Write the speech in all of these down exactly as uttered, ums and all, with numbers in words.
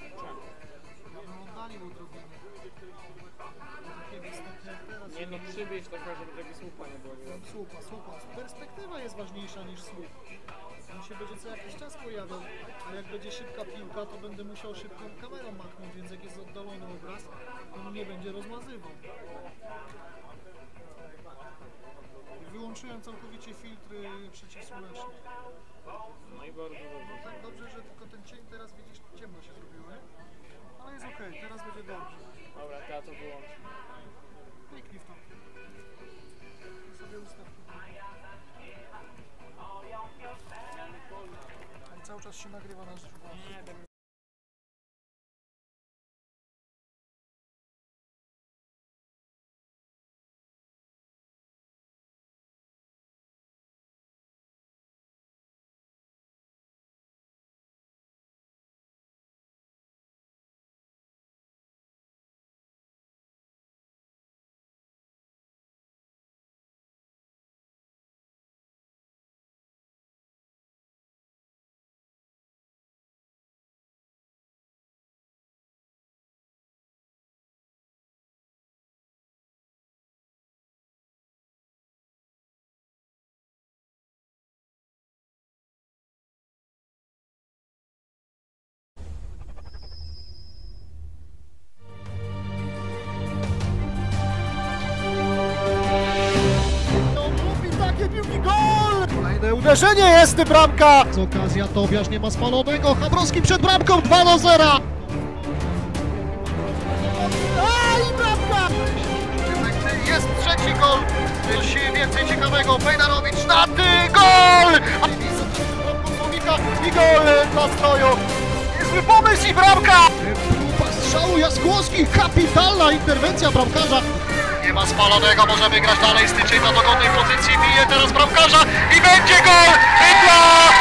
Oddali mu odrobinę. Nie no, przybieź taka, żeby tego słupa nie było. Słupa, słupa. Perspektywa jest ważniejsza niż słup. On się będzie co jakiś czas pojawiał, a jak będzie szybka piłka, to będę musiał szybką kamerą machnąć, więc jak jest oddalony obraz, on nie będzie rozmazywał. Wyłączyłem całkowicie filtry przeciwsłoneczne. No i bardzo dobrze. Tak dobrze, że tylko ten cień teraz widzisz, ciemno się zrobiło, nie? Ale jest okej, teraz będzie dobrze. Dobra, to ja to wyłączę. Kliknij w to. I sobie ustaw tutaj. I cały czas się nagrywa nasz dźwięk. Nie, ten... Kolejne uderzenie, jest bramka! Z okazja Tobiasz nie ma spalonego, Chabrowski przed bramką, dwa do zera! A i bramka! Jest trzeci gol, coś więcej ciekawego, Bejdarowicz na ty, gol! I gol na stroju, niezły pomysł i bramka! Próba strzału Jaskłowski, kapitalna interwencja bramkarza! Nie ma spalonego, możemy grać dalej, Styczeń na dogodnej pozycji, bije teraz bramkarza i będzie gol! Dla...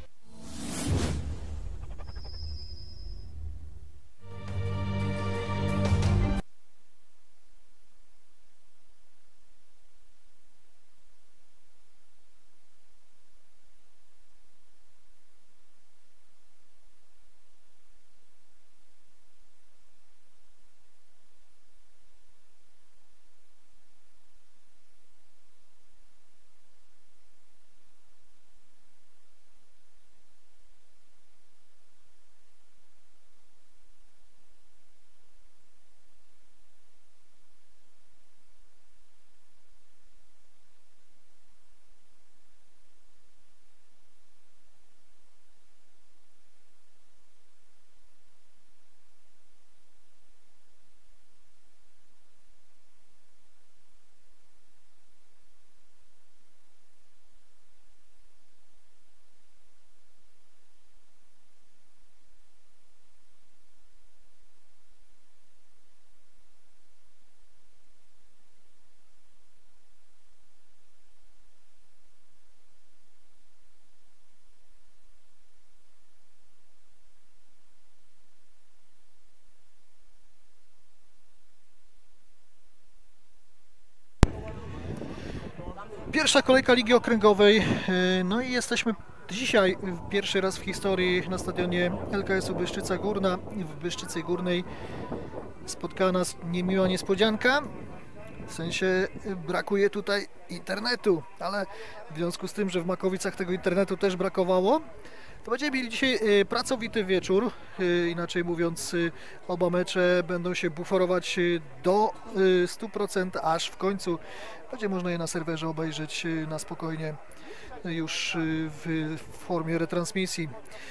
Pierwsza kolejka Ligi Okręgowej, no i jesteśmy dzisiaj pierwszy raz w historii na stadionie L K S-u Bystrzyca Górna. W Bystrzycy Górnej spotkała nas niemiła niespodzianka, w sensie brakuje tutaj internetu, ale w związku z tym, że w Makowicach tego internetu też brakowało, to będziemy mieli dzisiaj pracowity wieczór, inaczej mówiąc oba mecze będą się buforować do stu procent, aż w końcu będzie można je na serwerze obejrzeć na spokojnie już w formie retransmisji.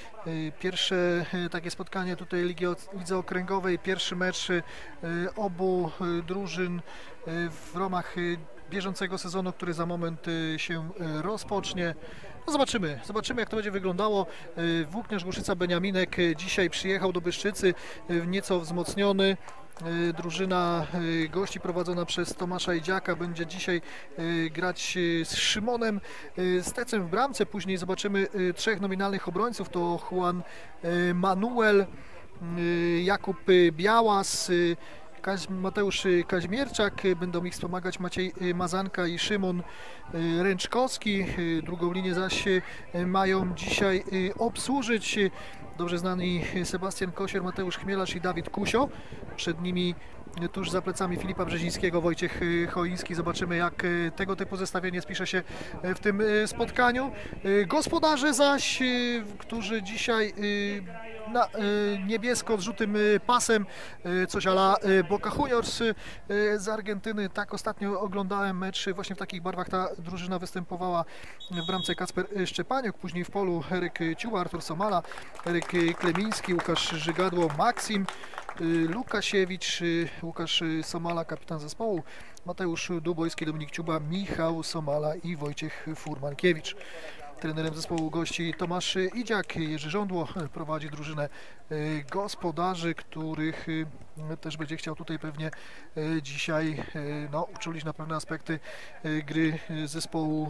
Pierwsze takie spotkanie tutaj Ligi, Lidze Okręgowej, pierwszy mecz obu drużyn w ramach bieżącego sezonu, który za moment się rozpocznie. No zobaczymy, zobaczymy jak to będzie wyglądało. Włókniarz Głuszyca Beniaminek dzisiaj przyjechał do Bystrzycy nieco wzmocniony. Drużyna gości prowadzona przez Tomasza Idziaka będzie dzisiaj grać z Szymonem Stecem w bramce. Później zobaczymy trzech nominalnych obrońców, to Juan Manuel, Jakub Białas, Kaź, Mateusz Kaźmierczak, będą ich wspomagać Maciej Mazanka i Szymon Ręczkowski. Drugą linię zaś mają dzisiaj obsłużyć dobrze znani Sebastian Kosier, Mateusz Chmielarz i Dawid Kusio. Przed nimi tuż za plecami Filipa Brzezińskiego Wojciech Choiński. Zobaczymy, jak tego typu zestawienie spisze się w tym spotkaniu. Gospodarze zaś, którzy dzisiaj na niebiesko zrzutym pasem, coś a la Boca Juniors z Argentyny. Tak ostatnio oglądałem mecz, właśnie w takich barwach ta drużyna występowała. W bramce Kacper Szczepaniuk, później w polu Eryk Ciuba, Artur Somala, Eryk Klemiński, Łukasz Żygadło, Maksim Lukasiewicz, Łukasz Somala, kapitan zespołu, Mateusz Dubojski, Dominik Ciuba, Michał Somala i Wojciech Furmankiewicz. Trenerem zespołu gości Tomasz Idziak, Jerzy Żądło prowadzi drużynę gospodarzy, których też będzie chciał tutaj pewnie dzisiaj no, uczulić na pewne aspekty gry zespołu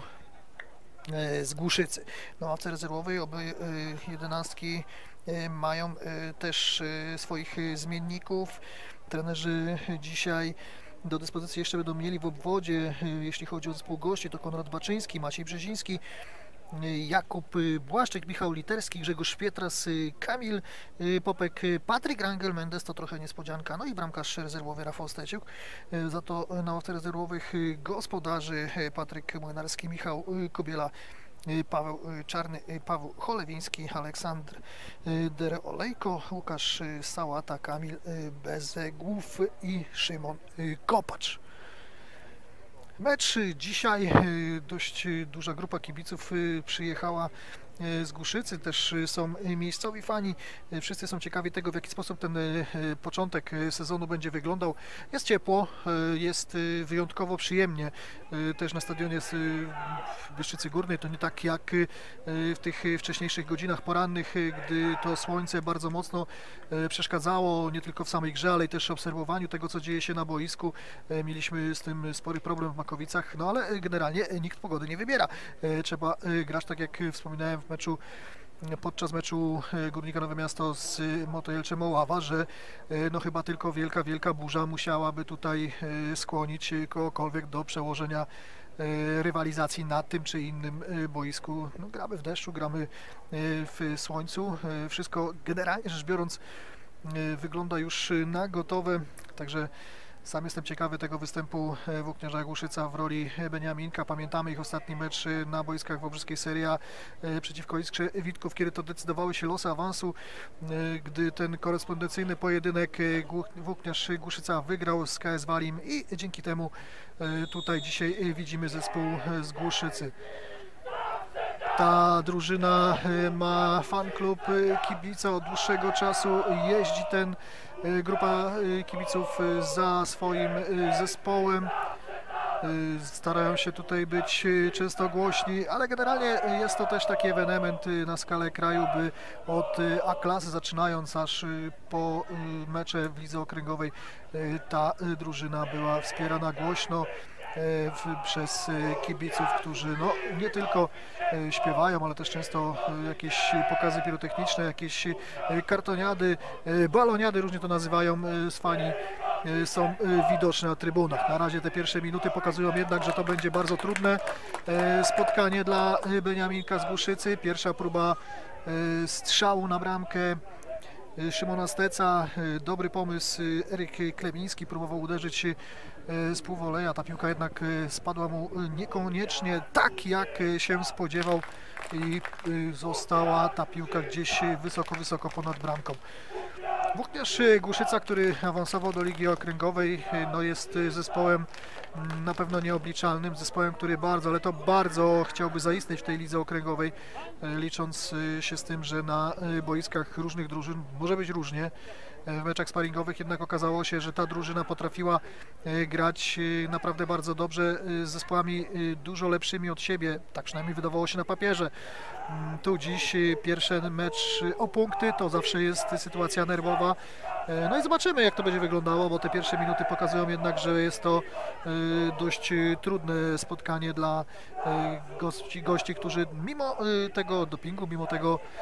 z Głuszycy. No, ławce rezerwowej obie jedenastki mają też swoich zmienników. Trenerzy dzisiaj do dyspozycji jeszcze będą mieli w obwodzie, jeśli chodzi o zespół gości, to Konrad Baczyński, Maciej Brzeziński, Jakub Błaszczyk, Michał Literski, Grzegorz Pietras, Kamil Popek, Patryk Rangel Mendes, to trochę niespodzianka, no i bramkarz rezerwowy Rafał Steciuk. Za to na ławce rezerwowych gospodarzy Patryk Młynarski, Michał Kobiela, Paweł Czarny, Paweł Cholewiński, Aleksander Dereolejko, Łukasz Sałata, Kamil Bezegłów i Szymon Kopacz. Mecz dzisiaj, dość duża grupa kibiców przyjechała z Głuszycy, też są miejscowi fani, wszyscy są ciekawi tego, w jaki sposób ten początek sezonu będzie wyglądał. Jest ciepło, jest wyjątkowo przyjemnie, też na stadionie w Bystrzycy Górnej, to nie tak jak w tych wcześniejszych godzinach porannych, gdy to słońce bardzo mocno przeszkadzało nie tylko w samej grze, ale i też w obserwowaniu tego, co dzieje się na boisku. Mieliśmy z tym spory problem w Makowicach, no ale generalnie nikt pogody nie wybiera. Trzeba grać, tak jak wspominałem w meczu, podczas meczu Górnika Nowe Miasto z Motojelczem Oława, że no chyba tylko wielka, wielka burza musiałaby tutaj skłonić kogokolwiek do przełożenia rywalizacji na tym czy innym boisku. No, gramy w deszczu, gramy w słońcu, wszystko generalnie rzecz biorąc wygląda już na gotowe, także sam jestem ciekawy tego występu Włókniarza Głuszyca w roli Beniaminka. Pamiętamy ich ostatni mecz na boiskach Wałbrzyskiej Serii A przeciwko Iskrze Witków, kiedy to decydowały się losy awansu, gdy ten korespondencyjny pojedynek Włókniarz Głuszyca wygrał z K S Walim i dzięki temu tutaj dzisiaj widzimy zespół z Głuszycy. Ta drużyna ma fan klub kibica od dłuższego czasu, jeździ ten grupa kibiców za swoim zespołem. Starają się tutaj być często głośni, ale generalnie jest to też taki ewenement na skalę kraju, by od A-klasy zaczynając aż po mecze w lidze okręgowej ta drużyna była wspierana głośno W, przez kibiców, którzy no, nie tylko śpiewają, ale też często jakieś pokazy pirotechniczne, jakieś kartoniady, baloniady, różnie to nazywają, z fani są widoczne na trybunach. Na razie te pierwsze minuty pokazują jednak, że to będzie bardzo trudne spotkanie dla Beniaminka z Głuszycy. Pierwsza próba strzału na bramkę Szymona Steca, dobry pomysł, Eryk Klemiński próbował uderzyć z półwoleja, ta piłka jednak spadła mu niekoniecznie tak, jak się spodziewał i została ta piłka gdzieś wysoko, wysoko ponad bramką. Włókniarz Głuszyca, który awansował do Ligi Okręgowej, no jest zespołem na pewno nieobliczalnym, zespołem, który bardzo, ale to bardzo chciałby zaistnieć w tej Lidze Okręgowej, licząc się z tym, że na boiskach różnych drużyn może być różnie. W meczach sparingowych jednak okazało się, że ta drużyna potrafiła grać naprawdę bardzo dobrze z zespołami dużo lepszymi od siebie, tak przynajmniej wydawało się na papierze. Tu dziś pierwszy mecz o punkty, to zawsze jest sytuacja nerwowa. No i zobaczymy, jak to będzie wyglądało, bo te pierwsze minuty pokazują jednak, że jest to dość trudne spotkanie dla gości, gości którzy mimo tego dopingu, mimo tego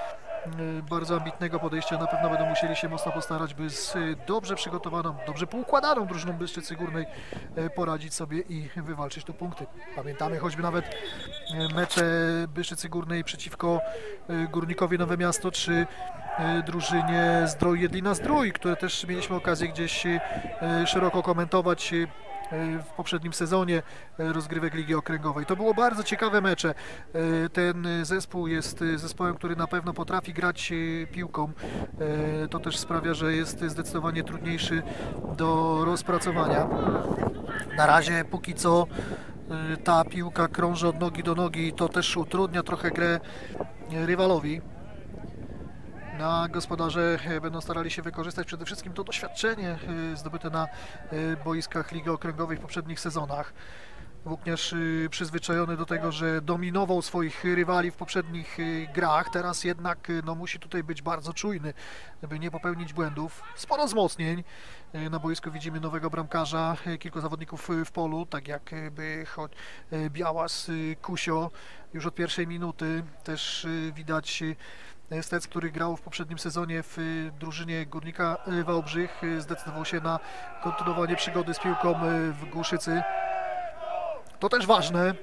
bardzo ambitnego podejścia. Na pewno będą musieli się mocno postarać, by z dobrze przygotowaną, dobrze poukładaną drużyną Bystrzycy Górnej poradzić sobie i wywalczyć tu punkty. Pamiętamy choćby nawet mecze Bystrzycy Górnej przeciwko Górnikowi Nowe Miasto czy drużynie Zdrój Jedlina Zdrój, które też mieliśmy okazję gdzieś szeroko komentować w poprzednim sezonie rozgrywek Ligi Okręgowej. To było bardzo ciekawe mecze. Ten zespół jest zespołem, który na pewno potrafi grać piłką. To też sprawia, że jest zdecydowanie trudniejszy do rozpracowania. Na razie póki co ta piłka krąży od nogi do nogi i to też utrudnia trochę grę rywalowi. Na gospodarze będą starali się wykorzystać przede wszystkim to doświadczenie zdobyte na boiskach Ligi Okręgowej w poprzednich sezonach. Włókniarz przyzwyczajony do tego, że dominował swoich rywali w poprzednich grach, teraz jednak no, musi tutaj być bardzo czujny, by nie popełnić błędów. Sporo wzmocnień. Na boisku widzimy nowego bramkarza, kilku zawodników w polu, tak jakby choć Białas, Kusio już od pierwszej minuty. Też widać Stec, który grał w poprzednim sezonie w drużynie Górnika Wałbrzych, zdecydował się na kontynuowanie przygody z piłką w Głuszycy. To też ważne.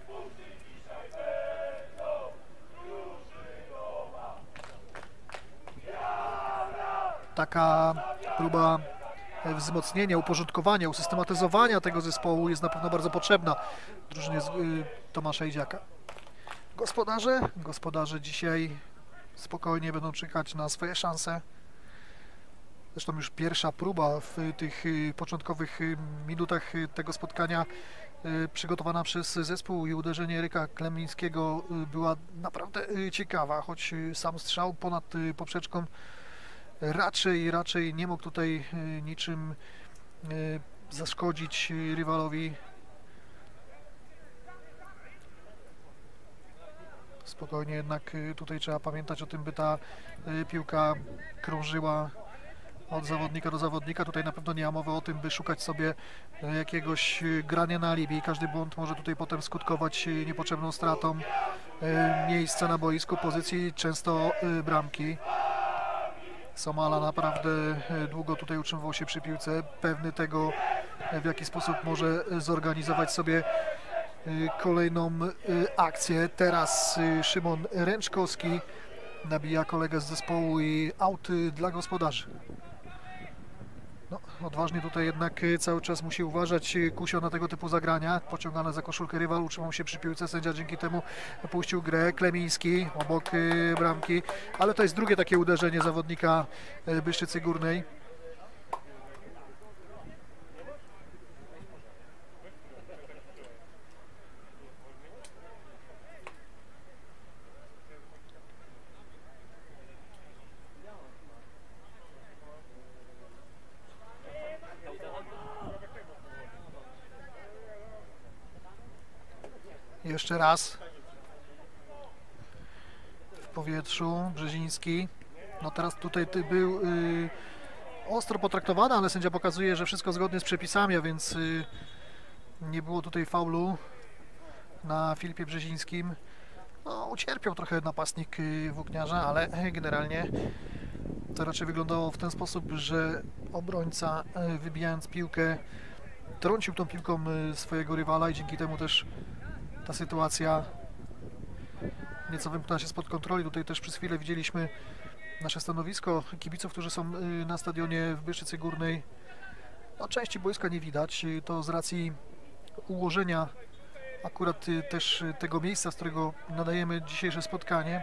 Taka próba wzmocnienia, uporządkowania, usystematyzowania tego zespołu jest na pewno bardzo potrzebna drużynie Tomasza Idziaka. Gospodarze, gospodarze dzisiaj spokojnie będą czekać na swoje szanse. Zresztą już pierwsza próba w tych początkowych minutach tego spotkania przygotowana przez zespół i uderzenie Eryka Klemińskiego była naprawdę ciekawa, choć sam strzał ponad poprzeczką raczej, raczej nie mógł tutaj niczym zaszkodzić rywalowi. Spokojnie, jednak tutaj trzeba pamiętać o tym, by ta piłka krążyła od zawodnika do zawodnika. Tutaj na pewno nie ma mowy o tym, by szukać sobie jakiegoś grania na alibi. Każdy błąd może tutaj potem skutkować niepotrzebną stratą miejsca na boisku, pozycji, często bramki. Somala naprawdę długo tutaj utrzymywał się przy piłce, pewny tego, w jaki sposób może zorganizować sobie kolejną akcję. Teraz Szymon Ręczkowski nabija kolegę z zespołu i aut dla gospodarzy. No, odważnie tutaj jednak cały czas musi uważać Kusio na tego typu zagrania. Pociągane za koszulkę rywal, utrzymał się przy piłce, sędzia dzięki temu puścił grę. Klemiński obok bramki, ale to jest drugie takie uderzenie zawodnika Bystrzycy Górnej. Jeszcze raz w powietrzu Brzeziński. No teraz tutaj ty był y, ostro potraktowany, ale sędzia pokazuje, że wszystko zgodnie z przepisami, a więc y, nie było tutaj faulu na Filipie Brzezińskim. No, ucierpiał trochę napastnik y, Włókniarza, ale generalnie to raczej wyglądało w ten sposób, że obrońca y, wybijając piłkę trącił tą piłką y, swojego rywala i dzięki temu też ta sytuacja nieco wymknęła się spod kontroli. Tutaj też przez chwilę widzieliśmy nasze stanowisko kibiców, którzy są na stadionie w Bystrzycy Górnej. No, części boiska nie widać, to z racji ułożenia akurat też tego miejsca, z którego nadajemy dzisiejsze spotkanie.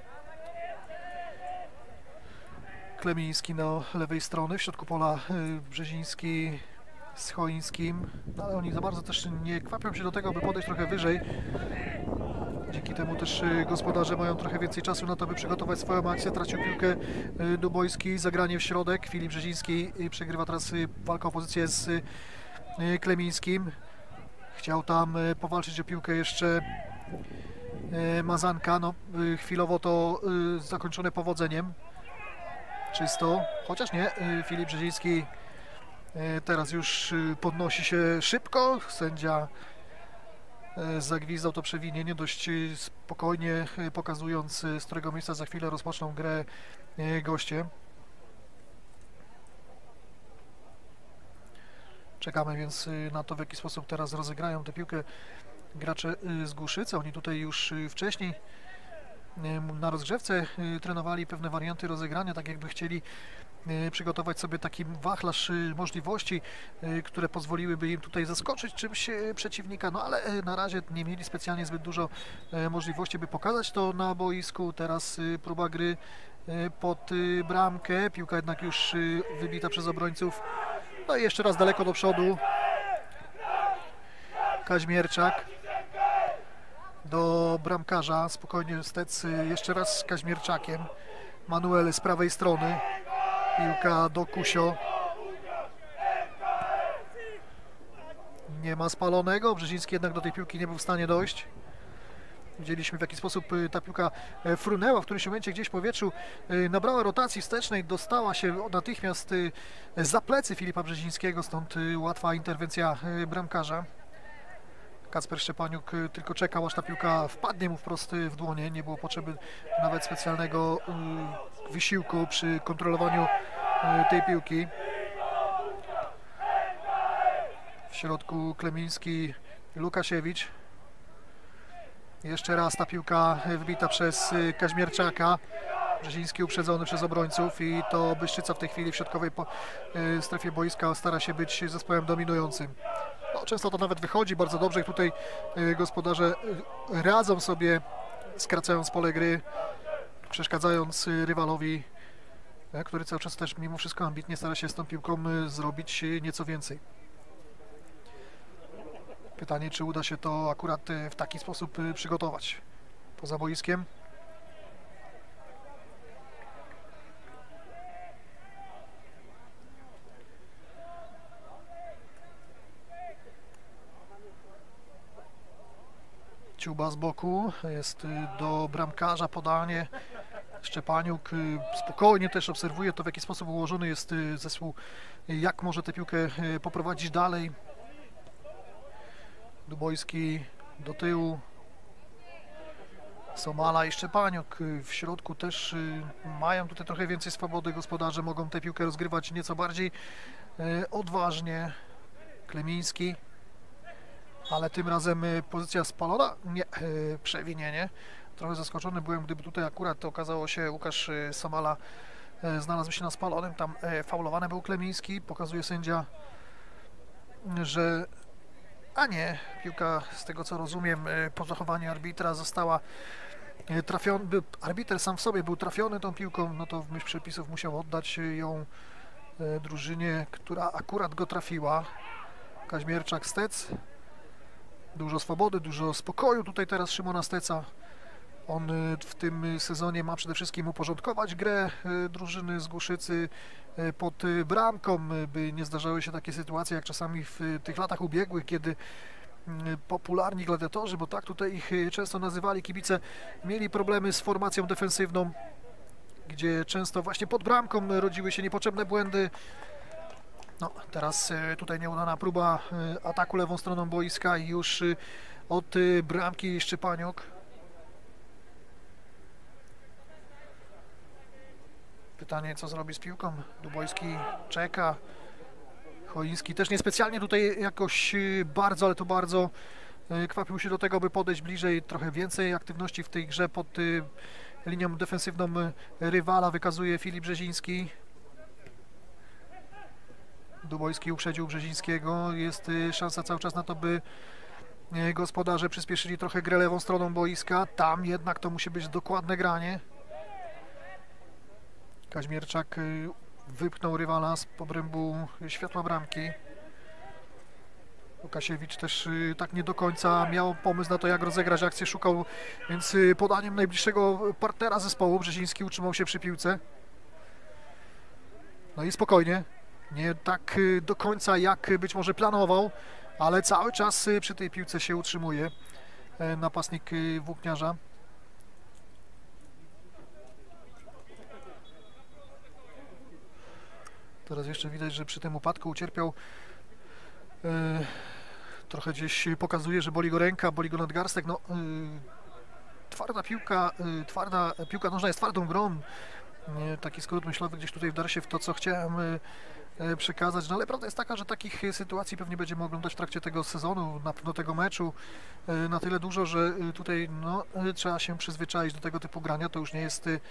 Klemiński na lewej strony, w środku pola Brzeziński z Choińskim, no, ale oni za bardzo też nie kwapią się do tego, by podejść trochę wyżej. Dzięki temu też gospodarze mają trochę więcej czasu na to, by przygotować swoją akcję. Tracił piłkę Dubojski, zagranie w środek. Filip Brzeziński przegrywa teraz walkę o pozycję z Klemińskim. Chciał tam powalczyć o piłkę jeszcze Mazanka. No, chwilowo to zakończone powodzeniem. Czysto, chociaż nie. Filip zagwizdał to przewinienie, dość spokojnie pokazując, z którego miejsca za chwilę rozpoczną grę goście. Czekamy więc na to, w jaki sposób teraz rozegrają tę piłkę gracze z Głuszycy. Oni tutaj już wcześniej na rozgrzewce trenowali pewne warianty rozegrania, tak jakby chcieli przygotować sobie taki wachlarz możliwości, które pozwoliłyby im tutaj zaskoczyć czymś przeciwnika, no ale na razie nie mieli specjalnie zbyt dużo możliwości, by pokazać to na boisku. Teraz próba gry pod bramkę, piłka jednak już wybita przez obrońców. No i jeszcze raz daleko do przodu Kaźmierczak do bramkarza, spokojnie Stec jeszcze raz z Kaźmierczakiem, Manuel z prawej strony, piłka do Kusio, nie ma Spalonego, Brzeziński jednak do tej piłki nie był w stanie dojść. Widzieliśmy, w jaki sposób ta piłka frunęła, w którymś momencie gdzieś w powietrzu, nabrała rotacji wstecznej, dostała się natychmiast za plecy Filipa Brzezińskiego, stąd łatwa interwencja bramkarza. Kacper Szczepaniuk tylko czekał, aż ta piłka wpadnie mu wprost w dłonie, nie było potrzeby nawet specjalnego wysiłku przy kontrolowaniu tej piłki. W środku Klemiński, Łukasiewicz. Jeszcze raz ta piłka wybita przez Kaźmierczaka. Brzeziński uprzedzony przez obrońców i to Bystrzyca w tej chwili w środkowej strefie boiska stara się być zespołem dominującym. No, często to nawet wychodzi bardzo dobrze i tutaj gospodarze radzą sobie, skracając pole gry, przeszkadzając rywalowi, który cały czas też mimo wszystko ambitnie stara się z tą piłką zrobić nieco więcej. Pytanie, czy uda się to akurat w taki sposób przygotować poza boiskiem. Ciuba z boku, jest do bramkarza podanie. Szczepaniuk spokojnie też obserwuje to, w jaki sposób ułożony jest zespół, jak może tę piłkę poprowadzić dalej. Dubojski do tyłu, Somala i Szczepaniuk w środku też mają tutaj trochę więcej swobody gospodarze, mogą tę piłkę rozgrywać nieco bardziej odważnie. Klemiński, ale tym razem pozycja Spalona, nie, przewinienie. Trochę zaskoczony byłem, gdyby tutaj akurat okazało się Łukasz Somala znalazł się na Spalonym, tam faulowany był Klemiński, pokazuje sędzia, że a nie, piłka z tego co rozumiem po zachowaniu arbitra została trafiona, arbiter sam w sobie był trafiony tą piłką, no to w myśl przepisów musiał oddać ją drużynie, która akurat go trafiła. Kaźmierczak, Stec, dużo swobody, dużo spokoju tutaj teraz Szymona Steca. On w tym sezonie ma przede wszystkim uporządkować grę drużyny z Głuszycy pod bramką, by nie zdarzały się takie sytuacje jak czasami w tych latach ubiegłych, kiedy popularni gladiatorzy, bo tak tutaj ich często nazywali kibice, mieli problemy z formacją defensywną, gdzie często właśnie pod bramką rodziły się niepotrzebne błędy. No, teraz tutaj nieudana próba ataku lewą stroną boiska i już od bramki Szczepaniuk. Pytanie, co zrobi z piłką. Dubojski czeka. Choiński też niespecjalnie tutaj jakoś bardzo, ale to bardzo kwapił się do tego, by podejść bliżej. Trochę więcej aktywności w tej grze pod linią defensywną rywala wykazuje Filip Brzeziński. Dubojski uprzedził Brzezińskiego. Jest szansa cały czas na to, by gospodarze przyspieszyli trochę grę lewą stroną boiska. Tam jednak to musi być dokładne granie. Kaźmierczak wypchnął rywala z obrębu światła bramki. Łukasiewicz też tak nie do końca miał pomysł na to, jak rozegrać akcję, szukał więc podaniem najbliższego partnera zespołu. Brzeziński utrzymał się przy piłce. No i spokojnie. Nie tak do końca jak być może planował, ale cały czas przy tej piłce się utrzymuje napastnik Włókniarza. Teraz jeszcze widać, że przy tym upadku ucierpiał e, trochę gdzieś pokazuje, że boli go ręka, boli go nadgarstek. No, yy, twarda piłka, yy, twarda piłka nożna jest twardą grą. Yy, taki skrót myślowy gdzieś tutaj wdarł się w to, co chciałem yy, przekazać. No ale prawda jest taka, że takich sytuacji pewnie będziemy oglądać w trakcie tego sezonu, na pewno tego meczu yy, na tyle dużo, że yy, tutaj no, yy, trzeba się przyzwyczaić do tego typu grania. To już nie jest yy,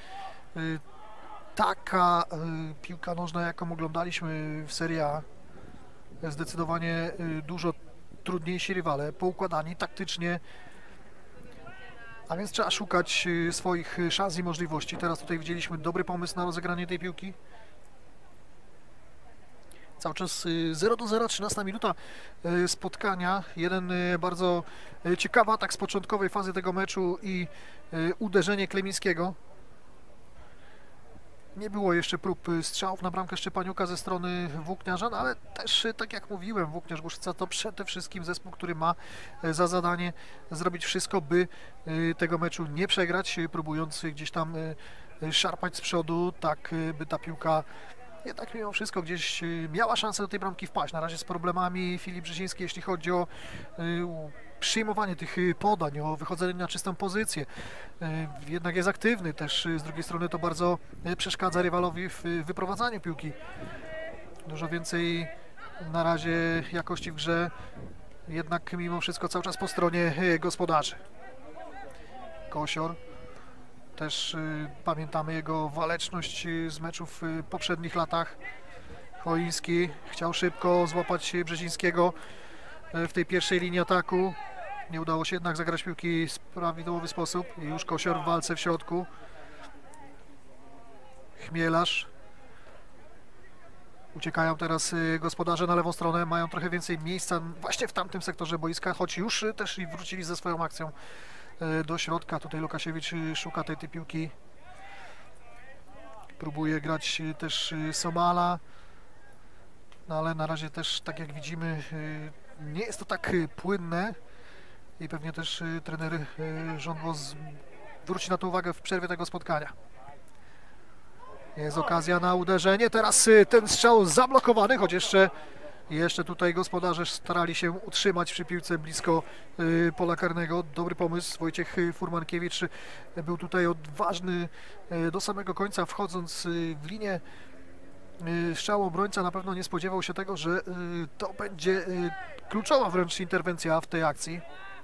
taka yy, piłka nożna, jaką oglądaliśmy w Serie A. Zdecydowanie yy, dużo trudniejsi rywale, poukładani taktycznie, a więc trzeba szukać yy, swoich szans i możliwości. Teraz tutaj widzieliśmy dobry pomysł na rozegranie tej piłki. Cały czas zero do zera, trzynasta minuta spotkania. Jeden bardzo ciekawy atak z początkowej fazy tego meczu i uderzenie Klemińskiego. Nie było jeszcze prób strzałów na bramkę Szczepaniuka ze strony Włókniarza, no ale też, tak jak mówiłem, Włókniarz Głuszyca to przede wszystkim zespół, który ma za zadanie zrobić wszystko, by tego meczu nie przegrać, próbując gdzieś tam szarpać z przodu, tak by ta piłka jednak mimo wszystko gdzieś miała szansę do tej bramki wpaść. Na razie z problemami Filip Brzeziński, jeśli chodzi o przyjmowanie tych podań, o wychodzenie na czystą pozycję. Jednak jest aktywny też, z drugiej strony to bardzo przeszkadza rywalowi w wyprowadzaniu piłki. Dużo więcej na razie jakości w grze, jednak mimo wszystko cały czas po stronie gospodarzy. Kosior. Też y, pamiętamy jego waleczność y, z meczów w y, poprzednich latach. Choiński chciał szybko złapać Brzezińskiego y, w tej pierwszej linii ataku. Nie udało się jednak zagrać piłki w prawidłowy sposób. I już Kosior w walce w środku. Chmielarz. Uciekają teraz y, gospodarze na lewą stronę. Mają trochę więcej miejsca właśnie w tamtym sektorze boiska, choć już y, też i wrócili ze swoją akcją do środka. Tutaj Lukasiewicz szuka tej, tej piłki. Próbuje grać też Somala. No ale na razie też, tak jak widzimy, nie jest to tak płynne i pewnie też trener Żądło zwróci na to uwagę w przerwie tego spotkania. Jest okazja na uderzenie. Teraz ten strzał zablokowany, choć jeszcze Jeszcze tutaj gospodarze starali się utrzymać przy piłce blisko y, pola karnego. Dobry pomysł. Wojciech Furmankiewicz był tutaj odważny y, do samego końca, wchodząc y, w linię y, strzału obrońca. Na pewno nie spodziewał się tego, że y, to będzie y, kluczowa wręcz interwencja w tej akcji.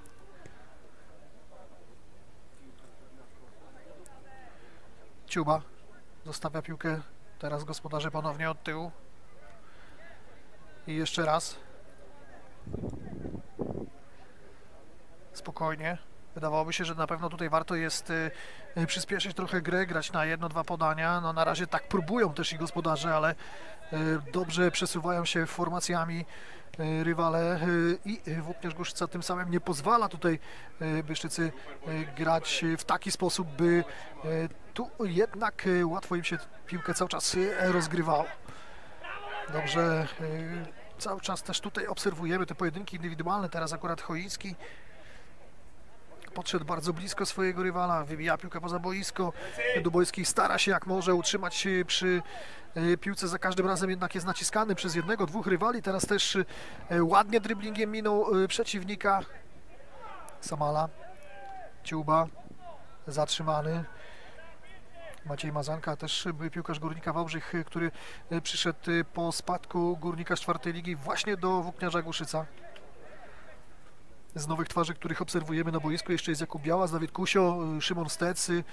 Ciuba zostawia piłkę. Teraz gospodarze ponownie od tyłu. I jeszcze raz. Spokojnie. Wydawałoby się, że na pewno tutaj warto jest y, przyspieszyć trochę grę, grać na jedno, dwa podania. No na razie tak próbują też i gospodarze, ale y, dobrze przesuwają się formacjami y, rywale y, i Włókniarz Głuszyca tym samym nie pozwala tutaj y, Bystrzycy y, grać w taki sposób, by y, tu jednak y, łatwo im się piłkę cały czas y, rozgrywało. Dobrze, yy, cały czas też tutaj obserwujemy te pojedynki indywidualne. Teraz akurat Choiński podszedł bardzo blisko swojego rywala, wybija piłkę poza boisko. Dubojski stara się jak może utrzymać się przy yy, piłce, za każdym razem jednak jest naciskany przez jednego, dwóch rywali. Teraz też yy, ładnie driblingiem minął yy, przeciwnika. Samala, Ciuba, zatrzymany. Maciej Mazanka, też piłkarz Górnika Wałbrzych, który przyszedł po spadku Górnika z czwartej ligi właśnie do Włókniarza Głuszyca. Z nowych twarzy, których obserwujemy na boisku, jeszcze jest Jakub Białas, Dawid Kusio, Szymon Stecy.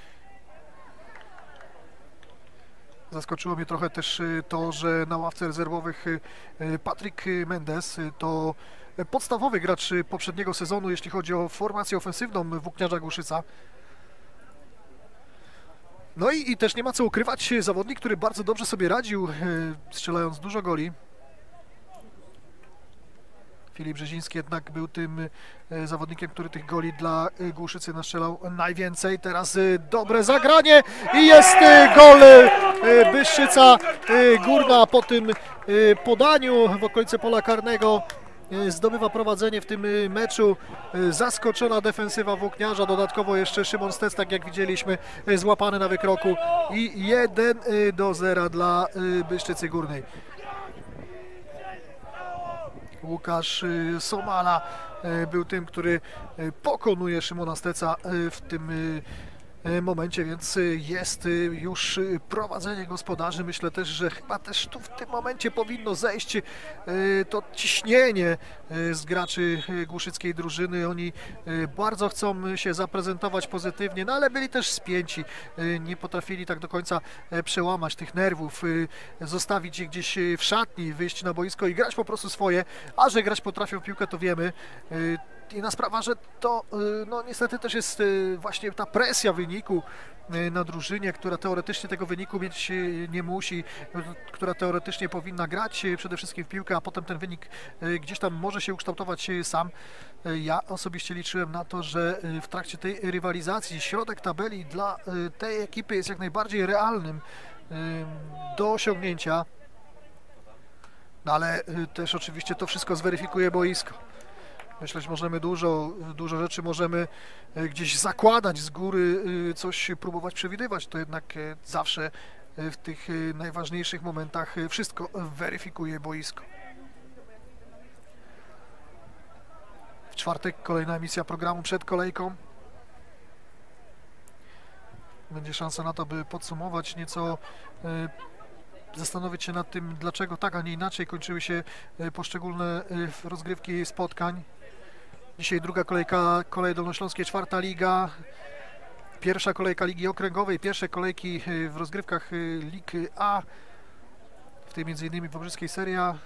Zaskoczyło mnie trochę też to, że na ławce rezerwowych Patryk Mendes to podstawowy gracz poprzedniego sezonu, jeśli chodzi o formację ofensywną Włókniarza Głuszyca. No i, i też nie ma co ukrywać, zawodnik, który bardzo dobrze sobie radził, strzelając dużo goli. Filip Brzeziński jednak był tym zawodnikiem, który tych goli dla Głuszycy nastrzelał najwięcej. Teraz dobre zagranie i jest gol Bystrzyca Górna po tym podaniu w okolice pola karnego. Zdobywa prowadzenie w tym meczu. Zaskoczona defensywa Włókniarza, dodatkowo jeszcze Szymon Stec, tak jak widzieliśmy, złapany na wykroku i jeden do zera dla Bystrzycy Górnej. Łukasz Somala był tym, który pokonuje Szymona Steca w tym momencie, więc jest już prowadzenie gospodarzy. Myślę też, że chyba też tu w tym momencie powinno zejść to ciśnienie z graczy głuszyckiej drużyny. Oni bardzo chcą się zaprezentować pozytywnie, no ale byli też spięci. Nie potrafili tak do końca przełamać tych nerwów, zostawić je gdzieś w szatni, wyjść na boisko i grać po prostu swoje, a że grać potrafią w piłkę, to wiemy. Inna sprawa, że to no niestety też jest właśnie ta presja wyniku na drużynie, która teoretycznie tego wyniku mieć nie musi, która teoretycznie powinna grać przede wszystkim w piłkę, a potem ten wynik gdzieś tam może się ukształtować sam. Ja osobiście liczyłem na to, że w trakcie tej rywalizacji środek tabeli dla tej ekipy jest jak najbardziej realnym do osiągnięcia, no ale też oczywiście to wszystko zweryfikuje boisko. Myślę, że możemy dużo, dużo rzeczy możemy gdzieś zakładać z góry, coś próbować przewidywać, to jednak zawsze w tych najważniejszych momentach wszystko weryfikuje boisko. W czwartek kolejna emisja programu przed kolejką. Będzie szansa na to, by podsumować nieco, zastanowić się nad tym, dlaczego tak, a nie inaczej kończyły się poszczególne rozgrywki spotkań. Dzisiaj druga kolejka Koleje Dolnośląskie, czwarta liga, pierwsza kolejka Ligi Okręgowej, pierwsze kolejki w rozgrywkach Lig A, w tej między innymi Wałbrzyskiej Serie A.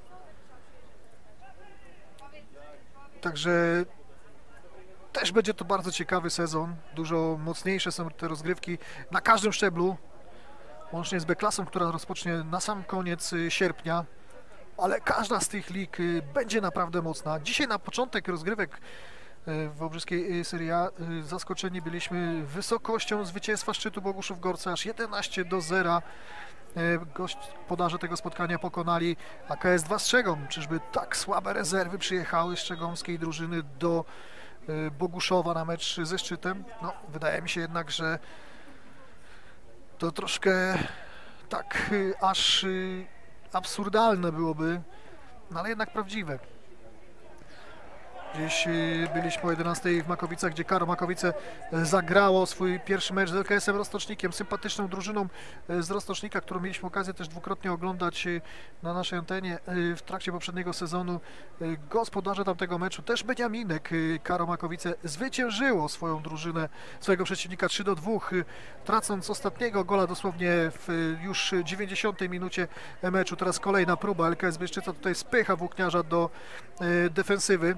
Także też będzie to bardzo ciekawy sezon, dużo mocniejsze są te rozgrywki na każdym szczeblu, łącznie z B-klasą, która rozpocznie na sam koniec sierpnia. Ale każda z tych lig będzie naprawdę mocna. Dzisiaj na początek rozgrywek w Wałbrzyskiej Serie A zaskoczeni byliśmy wysokością zwycięstwa szczytu Boguszów-Gorce, aż jedenaście do zera. Gospodarze tego spotkania pokonali A K S dwa Strzegom. Czyżby tak słabe rezerwy przyjechały strzegomskiej drużyny do Boguszowa na mecz ze szczytem? No, wydaje mi się jednak, że to troszkę tak aż absurdalne byłoby, no ale jednak prawdziwe. Gdzieś byliśmy o jedenastej w Makowicach, gdzie Karo Makowice zagrało swój pierwszy mecz z L K S-em Roztocznikiem, sympatyczną drużyną z Roztocznika, którą mieliśmy okazję też dwukrotnie oglądać na naszej antenie w trakcie poprzedniego sezonu. Gospodarze tamtego meczu, też Beniaminek, Karo Makowice zwyciężyło swoją drużynę, swojego przeciwnika trzy do dwóch, tracąc ostatniego gola dosłownie w już dziewięćdziesiątej minucie meczu. Teraz kolejna próba, L K S Bystrzyca tutaj spycha włókniarza do defensywy.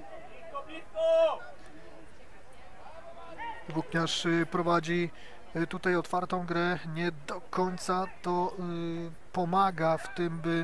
Włókniarz prowadzi tutaj otwartą grę, nie do końca to pomaga w tym, by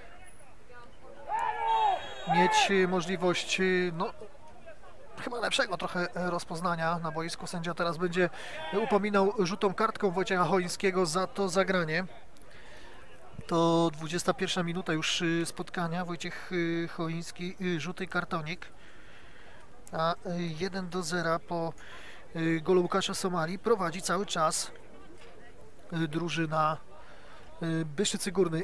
mieć możliwość no, chyba lepszego trochę rozpoznania na boisku. Sędzia teraz będzie upominał żółtą kartką Wojciecha Choińskiego za to zagranie. To dwudziesta pierwsza minuta już spotkania. Wojciech Choiński, żółty kartonik. A jeden do zera po golu Łukasza Somali prowadzi cały czas drużyna Bystrzycy Górnej.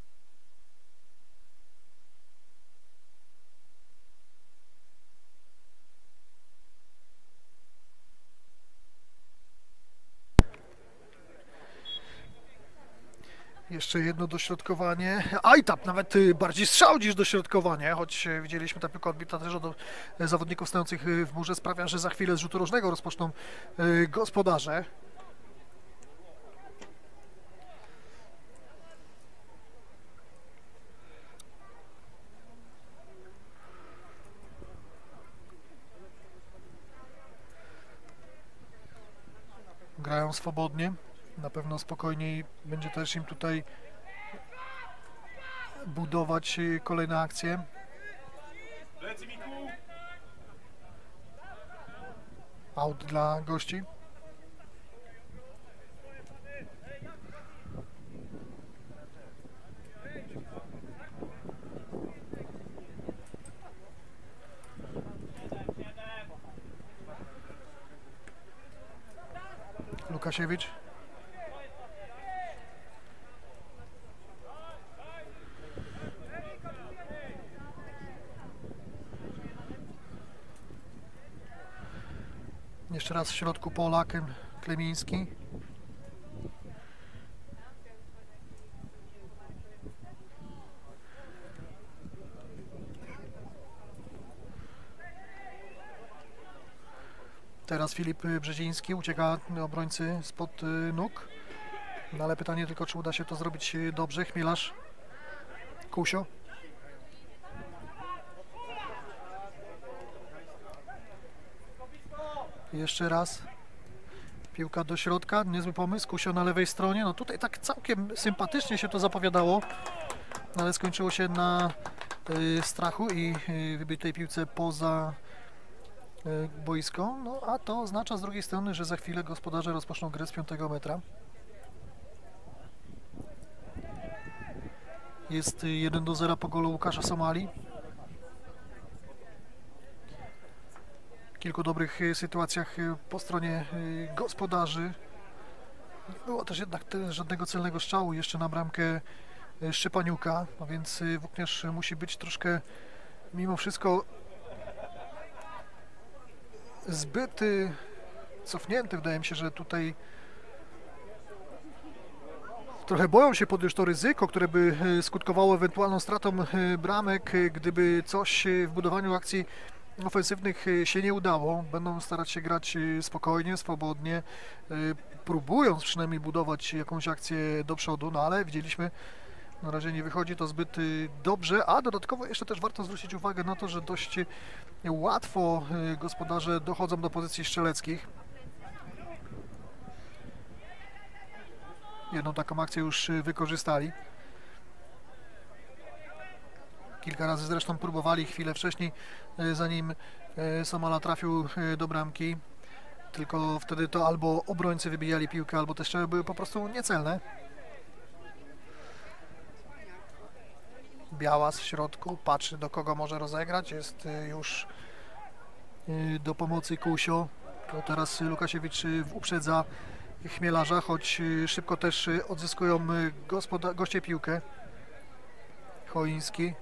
Jeszcze jedno dośrodkowanie. Ajtap nawet bardziej strzał niż dośrodkowanie, choć widzieliśmy ta piłka odbita też od zawodników stojących w murze, sprawia, że za chwilę z rzutu rożnego rozpoczną gospodarze. Grają swobodnie. Na pewno spokojniej będzie też im tutaj budować kolejne akcje. Aut dla gości. Łukasiewicz. Jeszcze raz w środku pola Klemiński. Teraz Filip Brzeziński, ucieka obrońcy spod nóg. No ale pytanie tylko, czy uda się to zrobić dobrze. Chmielarz, Kusio. Jeszcze raz. Piłka do środka, niezły pomysł. Kusio na lewej stronie. No tutaj tak całkiem sympatycznie się to zapowiadało, ale skończyło się na y, strachu i y, wybitej piłce poza y, boisko. No a to oznacza z drugiej strony, że za chwilę gospodarze rozpoczną grę z piątego metra. Jest jeden do zera po golu Łukasza Somali. W kilku dobrych sytuacjach po stronie gospodarzy. Nie było też jednak te, żadnego celnego strzału jeszcze na bramkę Szczepaniuka, a więc włókniarz musi być troszkę mimo wszystko zbyt cofnięty. Wydaje mi się, że tutaj trochę boją się podjąć to ryzyko, które by skutkowało ewentualną stratą bramek, gdyby coś w budowaniu akcji ofensywnych się nie udało. Będą starać się grać spokojnie, swobodnie, próbując przynajmniej budować jakąś akcję do przodu, no ale widzieliśmy, na razie nie wychodzi to zbyt dobrze, a dodatkowo jeszcze też warto zwrócić uwagę na to, że dość łatwo gospodarze dochodzą do pozycji strzeleckich. Jedną taką akcję już wykorzystali. Kilka razy zresztą próbowali chwilę wcześniej, zanim Somala trafił do bramki. Tylko wtedy to albo obrońcy wybijali piłkę, albo te strzały były po prostu niecelne. Białas w środku, patrzy do kogo może rozegrać. Jest już do pomocy Kusio. To teraz Lukasiewicz uprzedza Chmielarza, choć szybko też odzyskują goście piłkę. Choiński.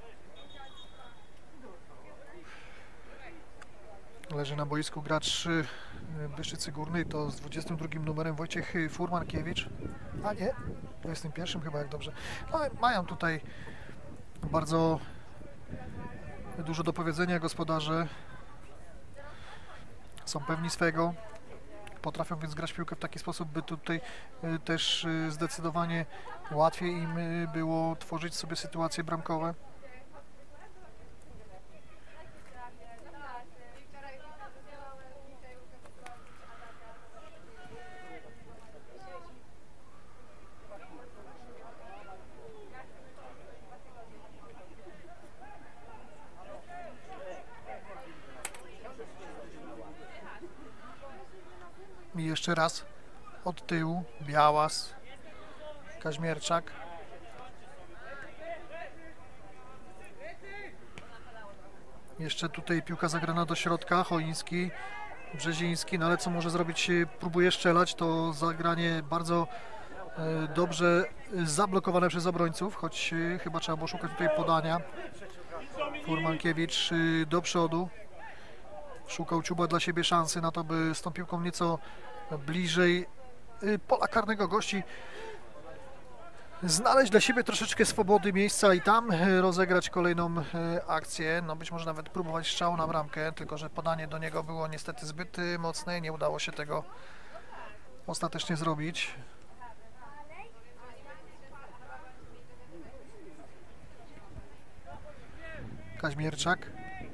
Leży na boisku gracz Bystrzycy Górnej, to z dwudziestym drugim numerem Wojciech Furmankiewicz. A nie, dwudziestym pierwszym chyba, jak dobrze. No, mają tutaj bardzo dużo do powiedzenia gospodarze. Są pewni swego. Potrafią więc grać piłkę w taki sposób, by tutaj też zdecydowanie łatwiej im było tworzyć sobie sytuacje bramkowe. I jeszcze raz od tyłu Białas, Kaźmierczak. Jeszcze tutaj piłka zagrana do środka, Choiński, Brzeziński, no ale co może zrobić? Próbuje strzelać, to zagranie bardzo e, dobrze zablokowane przez obrońców, choć e, chyba trzeba było szukać tutaj podania. Furmankiewicz e, do przodu. Szukał Ciuba dla siebie szansy na to, by z tą piłką nieco bliżej pola karnego gości znaleźć dla siebie troszeczkę swobody miejsca i tam rozegrać kolejną akcję. No być może nawet próbować strzału na bramkę, tylko że podanie do niego było niestety zbyt mocne i nie udało się tego ostatecznie zrobić. Kaźmierczak.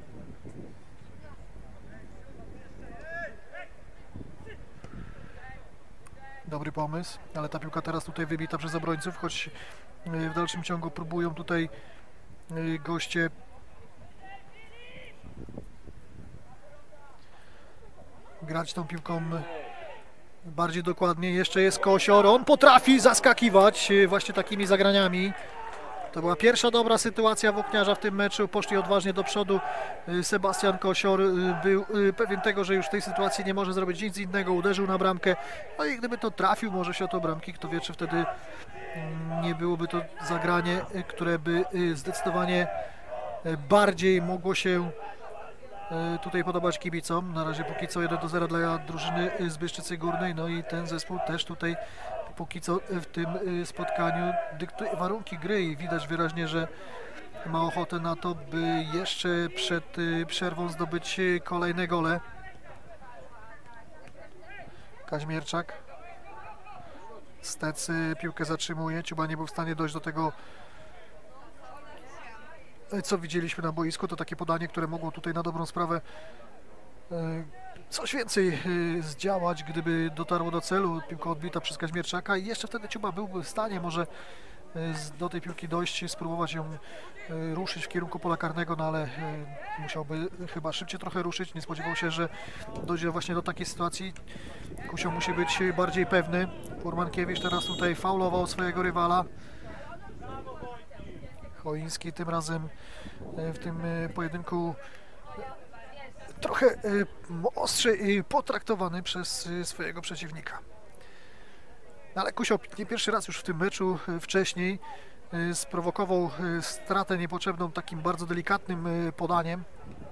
Dobry pomysł, ale ta piłka teraz tutaj wybita przez obrońców, choć w dalszym ciągu próbują tutaj goście grać tą piłką bardziej dokładnie. Jeszcze jest Kosior, on potrafi zaskakiwać właśnie takimi zagraniami. To była pierwsza dobra sytuacja włókniarza w tym meczu, poszli odważnie do przodu. Sebastian Kosior był pewien tego, że już w tej sytuacji nie może zrobić nic innego, uderzył na bramkę. No i gdyby to trafił może się o to bramki, kto wie, czy wtedy nie byłoby to zagranie, które by zdecydowanie bardziej mogło się tutaj podobać kibicom. Na razie póki co jeden do zera dla drużyny z Bystrzycy Górnej, no i ten zespół też tutaj póki co w tym spotkaniu dyktuje warunki gry i widać wyraźnie, że ma ochotę na to, by jeszcze przed przerwą zdobyć kolejne gole. Kaźmierczak. Stec piłkę zatrzymuje. Ciuba nie był w stanie dojść do tego, co widzieliśmy na boisku. To takie podanie, które mogło tutaj na dobrą sprawę coś więcej zdziałać, gdyby dotarło do celu. Piłka odbita przez Kaźmierczaka i jeszcze wtedy Ciuba byłby w stanie może do tej piłki dojść, spróbować ją ruszyć w kierunku pola karnego, no ale musiałby chyba szybciej trochę ruszyć. Nie spodziewał się, że dojdzie właśnie do takiej sytuacji. Kusio musi być bardziej pewny. Furmankiewicz teraz tutaj faulował swojego rywala. Choiński tym razem w tym pojedynku trochę ostrzej potraktowany przez swojego przeciwnika. Ale Kusio nie pierwszy raz już w tym meczu wcześniej sprowokował stratę niepotrzebną takim bardzo delikatnym podaniem.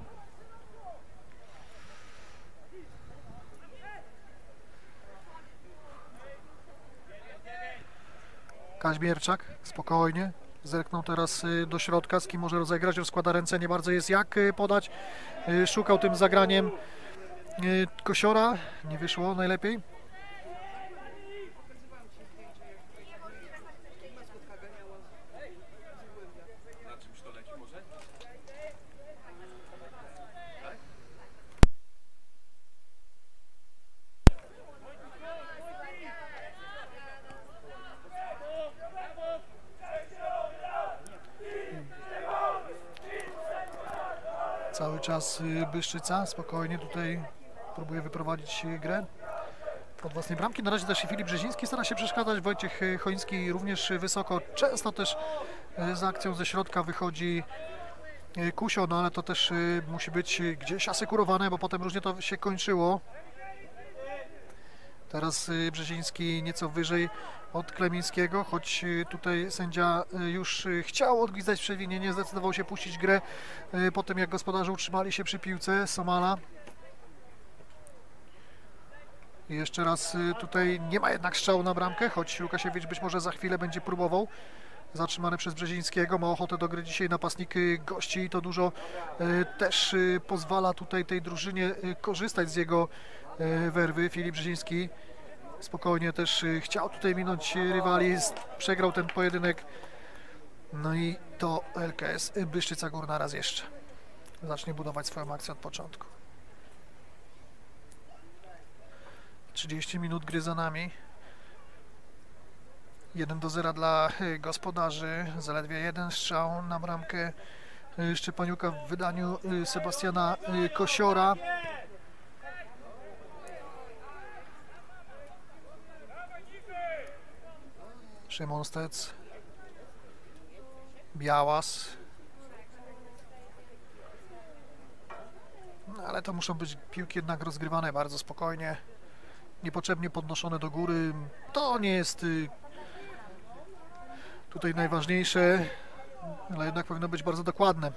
Kaźmierczak spokojnie zerknął teraz do środka, z kim może rozegrać, rozkłada ręce, nie bardzo jest jak podać. Szukał tym zagraniem Kosiora, nie wyszło najlepiej. Cały czas Bystrzyca spokojnie tutaj próbuje wyprowadzić grę od własnej bramki. Na razie też Filip Brzeziński stara się przeszkadzać, Wojciech Choiński również wysoko. Często też z akcją ze środka wychodzi Kusio, no ale to też musi być gdzieś asekurowane, bo potem różnie to się kończyło. Teraz Brzeziński nieco wyżej od Klemińskiego, choć tutaj sędzia już chciał odgwizdać przewinienie, zdecydował się puścić grę po tym, jak gospodarze utrzymali się przy piłce. Somala. I jeszcze raz tutaj nie ma jednak strzału na bramkę, choć Łukasiewicz być może za chwilę będzie próbował. Zatrzymany przez Brzezińskiego, ma ochotę do gry dzisiaj napastnik gości i to dużo też pozwala tutaj tej drużynie korzystać z jego werwy. Filip Brzeziński spokojnie też chciał tutaj minąć rywali, przegrał ten pojedynek. No i to L K S Bystrzyca Górna raz jeszcze zacznie budować swoją akcję od początku. trzydzieści minut gry za nami. jeden do zera dla gospodarzy. Zaledwie jeden strzał na bramkę Szczepaniuka w wydaniu Sebastiana Kosiora. Szymon Stec. Białas. No, ale to muszą być piłki jednak rozgrywane bardzo spokojnie. Niepotrzebnie podnoszone do góry. To nie jest tutaj najważniejsze, ale jednak powinno być bardzo dokładne.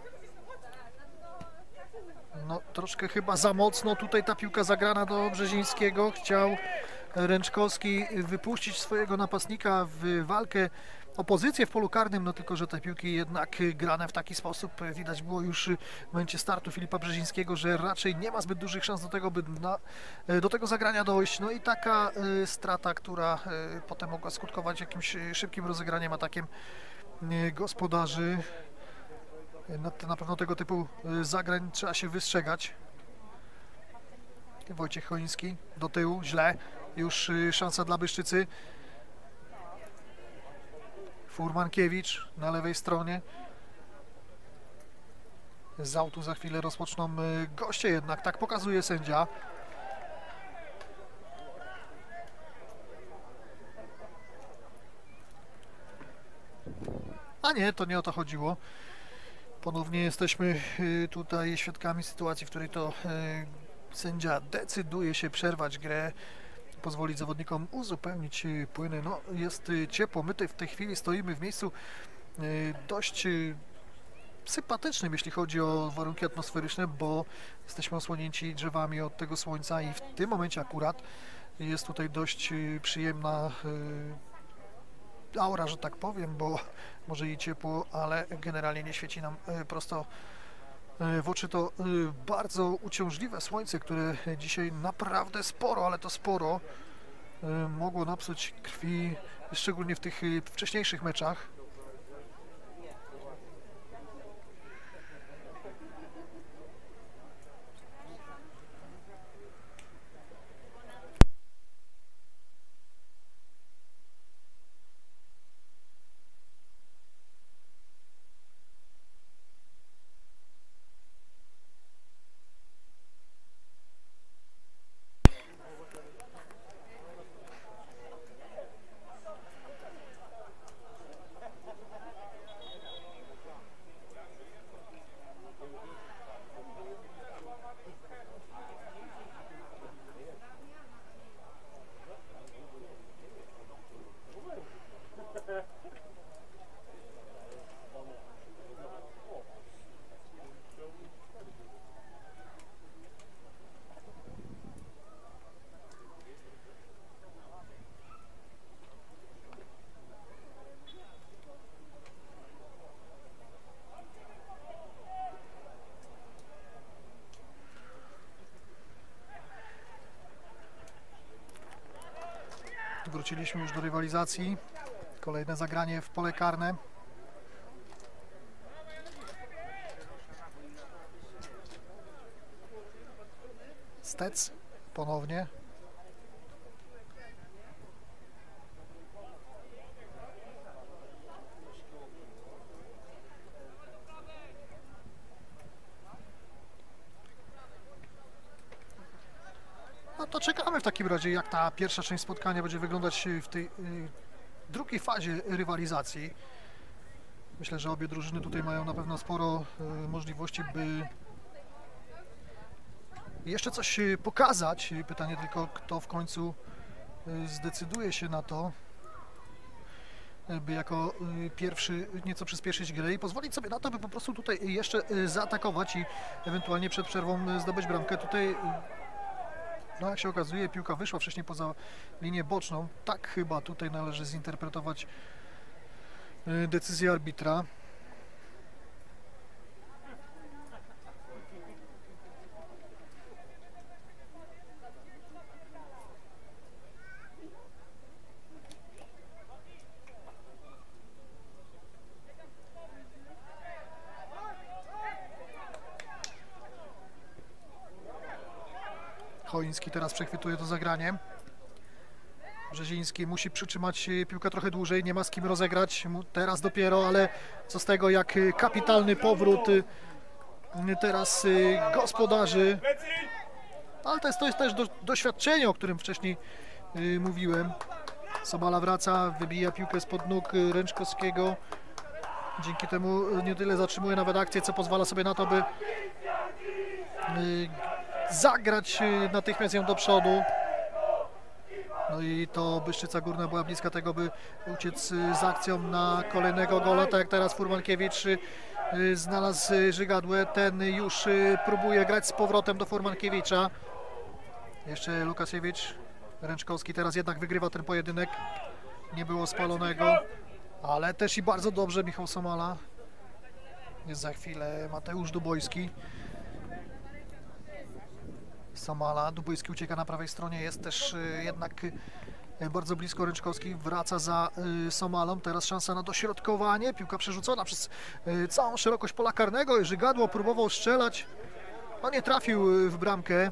No troszkę chyba za mocno tutaj ta piłka zagrana do Brzezińskiego. Chciał Ręczkowski wypuścić swojego napastnika w walkę o pozycję w polu karnym, no tylko że te piłki jednak grane w taki sposób widać było już w momencie startu Filipa Brzezińskiego, że raczej nie ma zbyt dużych szans do tego, by na, do tego zagrania dojść. No i taka y, strata, która y, potem mogła skutkować jakimś szybkim rozegraniem, atakiem y, gospodarzy. Na, na pewno tego typu y, zagrań trzeba się wystrzegać. Wojciech Choiński do tyłu, źle. Już y, szansa dla Bystrzycy. Furmankiewicz na lewej stronie. Z autu za chwilę rozpoczną goście jednak, tak pokazuje sędzia. A nie, to nie o to chodziło. Ponownie jesteśmy tutaj świadkami sytuacji, w której to sędzia decyduje się przerwać grę, pozwolić zawodnikom uzupełnić płyny. No, jest ciepło, my tutaj w tej chwili stoimy w miejscu dość sympatycznym, jeśli chodzi o warunki atmosferyczne, bo jesteśmy osłonięci drzewami od tego słońca i w tym momencie akurat jest tutaj dość y, przyjemna y, aura, że tak powiem, bo może i ciepło, ale generalnie nie świeci nam y, prosto y, w oczy. To y, bardzo uciążliwe słońce, które dzisiaj naprawdę sporo, ale to sporo y, mogło napsuć krwi, szczególnie w tych y, wcześniejszych meczach. Wróciliśmy już do rywalizacji. Kolejne zagranie w pole karne. Stec ponownie. No to czekamy w takim razie, jak ta pierwsza część spotkania będzie wyglądać w tej y, drugiej fazie rywalizacji. Myślę, że obie drużyny tutaj mają na pewno sporo y, możliwości, by jeszcze coś pokazać. Pytanie tylko, kto w końcu y, zdecyduje się na to, by jako y, pierwszy nieco przyspieszyć grę i pozwolić sobie na to, by po prostu tutaj jeszcze y, zaatakować i ewentualnie przed przerwą zdobyć bramkę. Tutaj y, no jak się okazuje, piłka wyszła wcześniej poza linię boczną. Tak chyba tutaj należy zinterpretować decyzję arbitra. Choiński teraz przechwytuje to zagranie. Brzeziński musi przytrzymać piłkę trochę dłużej, nie ma z kim rozegrać teraz dopiero, ale co z tego, jak kapitalny powrót teraz gospodarzy. Ale to jest, to jest też do, doświadczenie, o którym wcześniej y, mówiłem. Somala wraca, wybija piłkę spod nóg Ręczkowskiego. Dzięki temu nie tyle zatrzymuje nawet akcję, co pozwala sobie na to, by y, zagrać natychmiast ją do przodu. No i to Bystrzyca Górna była bliska tego, by uciec z akcją na kolejnego gola, tak jak teraz Furmankiewicz znalazł Żygadłę, ten już próbuje grać z powrotem do Furmankiewicza. Jeszcze Lukasiewicz, Ręczkowski teraz jednak wygrywa ten pojedynek, nie było spalonego, ale też i bardzo dobrze Michał Somala. Jest za chwilę Mateusz Dubojski. Somala, Dubojski ucieka na prawej stronie, jest też jednak bardzo blisko Ręczkowski, wraca za Somalą, teraz szansa na dośrodkowanie, piłka przerzucona przez całą szerokość pola karnego, Żygadło próbował strzelać, no nie trafił w bramkę.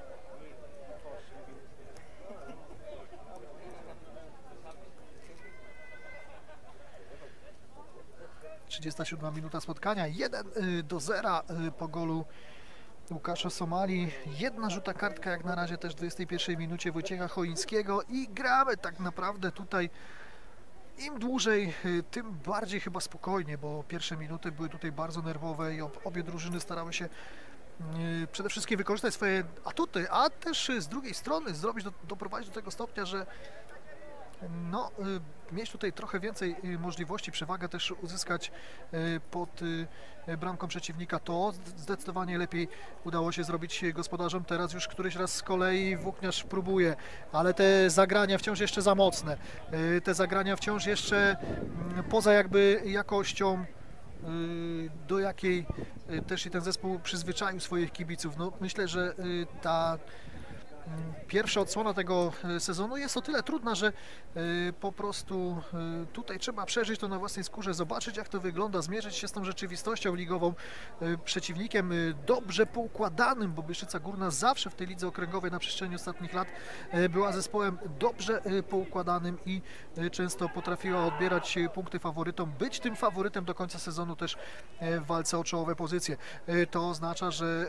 trzydziesta siódma minuta spotkania, jeden do zera po golu Łukasza Somali. Jedna żółta kartka jak na razie też w dwudziestej pierwszej minucie Wojciecha Choińskiego i gramy tak naprawdę tutaj im dłużej, tym bardziej chyba spokojnie, bo pierwsze minuty były tutaj bardzo nerwowe i obie drużyny starały się przede wszystkim wykorzystać swoje atuty, a też z drugiej strony zrobić, do, doprowadzić do tego stopnia, że no, mieć tutaj trochę więcej możliwości, przewagę też uzyskać pod bramką przeciwnika. To zdecydowanie lepiej udało się zrobić gospodarzom. Teraz już któryś raz z kolei Włókniarz próbuje, ale te zagrania wciąż jeszcze za mocne. Te zagrania wciąż jeszcze poza jakby jakością, do jakiej też i ten zespół przyzwyczaił swoich kibiców. No, myślę, że ta pierwsza odsłona tego sezonu jest o tyle trudna, że po prostu tutaj trzeba przeżyć to na własnej skórze, zobaczyć jak to wygląda, zmierzyć się z tą rzeczywistością ligową, przeciwnikiem dobrze poukładanym, bo Bystrzyca Górna zawsze w tej lidze okręgowej na przestrzeni ostatnich lat była zespołem dobrze poukładanym i często potrafiła odbierać punkty faworytom, być tym faworytem do końca sezonu też w walce o czołowe pozycje. To oznacza, że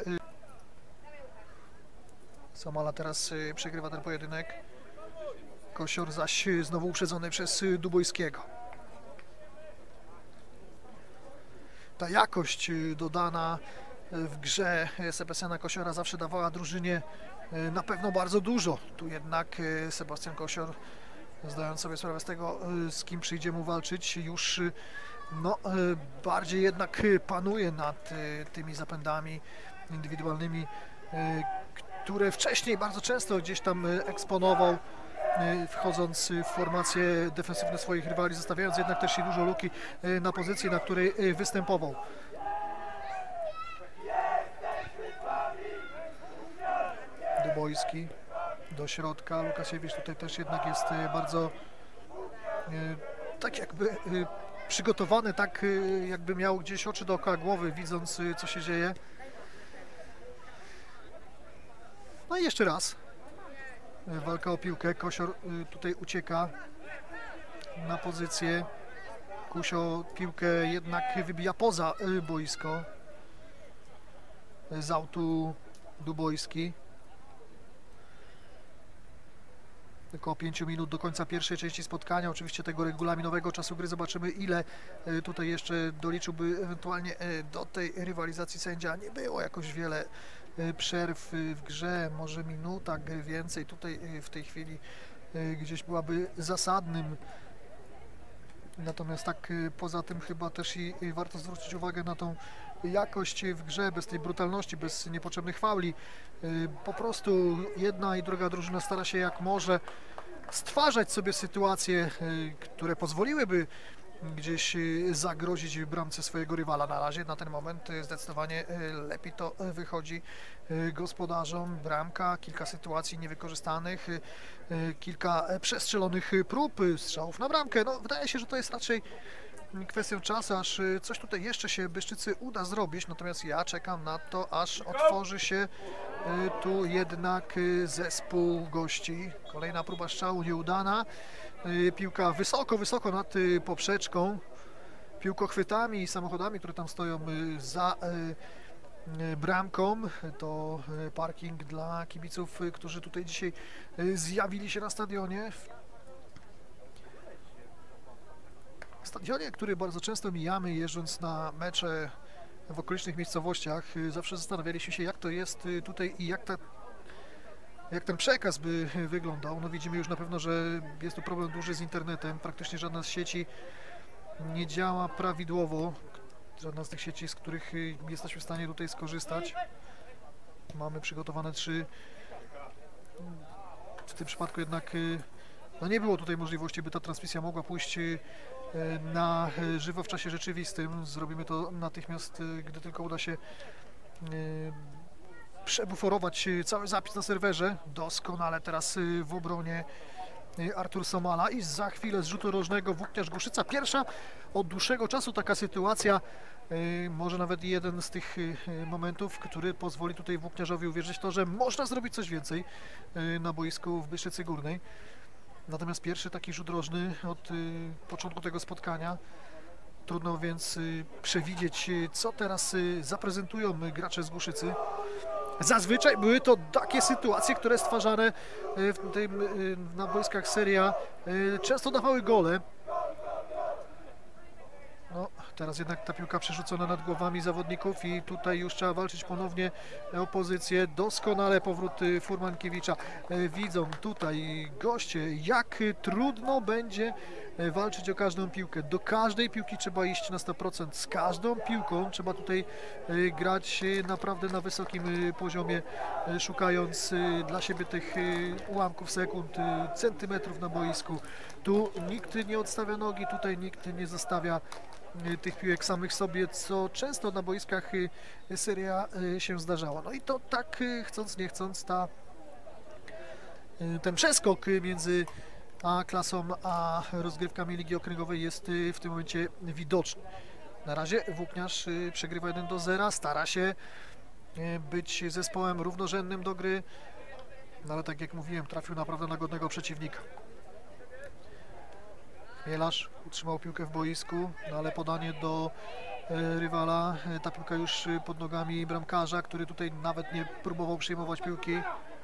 Somala teraz przegrywa ten pojedynek. Kosior zaś znowu uprzedzony przez Dubojskiego. Ta jakość dodana w grze Sebastiana Kosiora zawsze dawała drużynie na pewno bardzo dużo. Tu jednak Sebastian Kosior, zdając sobie sprawę z tego, z kim przyjdzie mu walczyć, już no, bardziej jednak panuje nad tymi zapędami indywidualnymi, które wcześniej bardzo często gdzieś tam eksponował, wchodząc w formacje defensywne swoich rywali, zostawiając jednak też i dużo luki na pozycji, na której występował. Dubojski do środka, Łukasiewicz tutaj też jednak jest bardzo tak jakby przygotowany, tak jakby miał gdzieś oczy dookoła głowy, widząc co się dzieje. No i jeszcze raz walka o piłkę. Kosior tutaj ucieka na pozycję. Kusio piłkę jednak wybija poza boisko. Z autu Dubojski. Około pięciu minut do końca pierwszej części spotkania, oczywiście tego regulaminowego czasu gry. Zobaczymy, ile tutaj jeszcze doliczyłby ewentualnie do tej rywalizacji sędzia. Nie było jakoś wiele przerw w grze, może minuta gry więcej. Tutaj w tej chwili gdzieś byłaby zasadnym. Natomiast tak poza tym chyba też i warto zwrócić uwagę na tą jakość w grze, bez tej brutalności, bez niepotrzebnych fauli. Po prostu jedna i druga drużyna stara się jak może stwarzać sobie sytuacje, które pozwoliłyby gdzieś zagrozić bramce swojego rywala. Na razie, na ten moment zdecydowanie lepiej to wychodzi gospodarzom. Bramka, kilka sytuacji niewykorzystanych, kilka przestrzelonych prób, strzałów na bramkę. No, wydaje się, że to jest raczej kwestią czasu, aż coś tutaj jeszcze się Bystrzycy uda zrobić, natomiast ja czekam na to, aż otworzy się tu jednak zespół gości. Kolejna próba strzału nieudana. Piłka wysoko, wysoko nad poprzeczką. Piłkochwytami i samochodami, które tam stoją za bramką. To parking dla kibiców, którzy tutaj dzisiaj zjawili się na stadionie. Stadionie, który bardzo często mijamy, jeżdżąc na mecze w okolicznych miejscowościach. Zawsze zastanawialiśmy się, jak to jest tutaj i jak, ta, jak ten przekaz by wyglądał. No widzimy już na pewno, że jest tu problem duży z internetem. Praktycznie żadna z sieci nie działa prawidłowo. Żadna z tych sieci, z których jesteśmy w stanie tutaj skorzystać. Mamy przygotowane trzy. W tym przypadku jednak no nie było tutaj możliwości, by ta transmisja mogła pójść na żywo w czasie rzeczywistym. Zrobimy to natychmiast, gdy tylko uda się przebuforować cały zapis na serwerze. Doskonale teraz w obronie Artur Somala i za chwilę z rzutu rożnego Włókniarz Głuszyca. Pierwsza od dłuższego czasu taka sytuacja, może nawet jeden z tych momentów, który pozwoli tutaj Włókniarzowi uwierzyć w to, że można zrobić coś więcej na boisku w Bystrzycy Górnej. Natomiast pierwszy taki rzut rożny od y, początku tego spotkania. Trudno więc y, przewidzieć, y, co teraz y, zaprezentują y, gracze z Głuszycy. Zazwyczaj były to takie sytuacje, które stwarzane y, w tym, y, na boiskach Serie A y, często dawały gole. No, Teraz jednak ta piłka przerzucona nad głowami zawodników i tutaj już trzeba walczyć ponownie o pozycję. Doskonale powrót y, Furmankiewicza. Y, Widzą tutaj goście, jak y, trudno będzie y, walczyć o każdą piłkę. Do każdej piłki trzeba iść na sto procent. Z każdą piłką trzeba tutaj y, grać y, naprawdę na wysokim y, poziomie, y, szukając y, dla siebie tych y, ułamków sekund, y, centymetrów na boisku. Tu nikt nie odstawia nogi, tutaj nikt nie zostawia tych piłek samych sobie, co często na boiskach Serie A się zdarzało. No i to tak, chcąc nie chcąc, ta, ten przeskok między A klasą a rozgrywkami Ligi Okręgowej jest w tym momencie widoczny. Na razie Włókniarz przegrywa jeden do zera, stara się być zespołem równorzędnym do gry, no ale tak jak mówiłem, trafił naprawdę na godnego przeciwnika. Chmielarz utrzymał piłkę w boisku, no ale podanie do e, rywala. E, ta piłka już pod nogami bramkarza, który tutaj nawet nie próbował przyjmować piłki.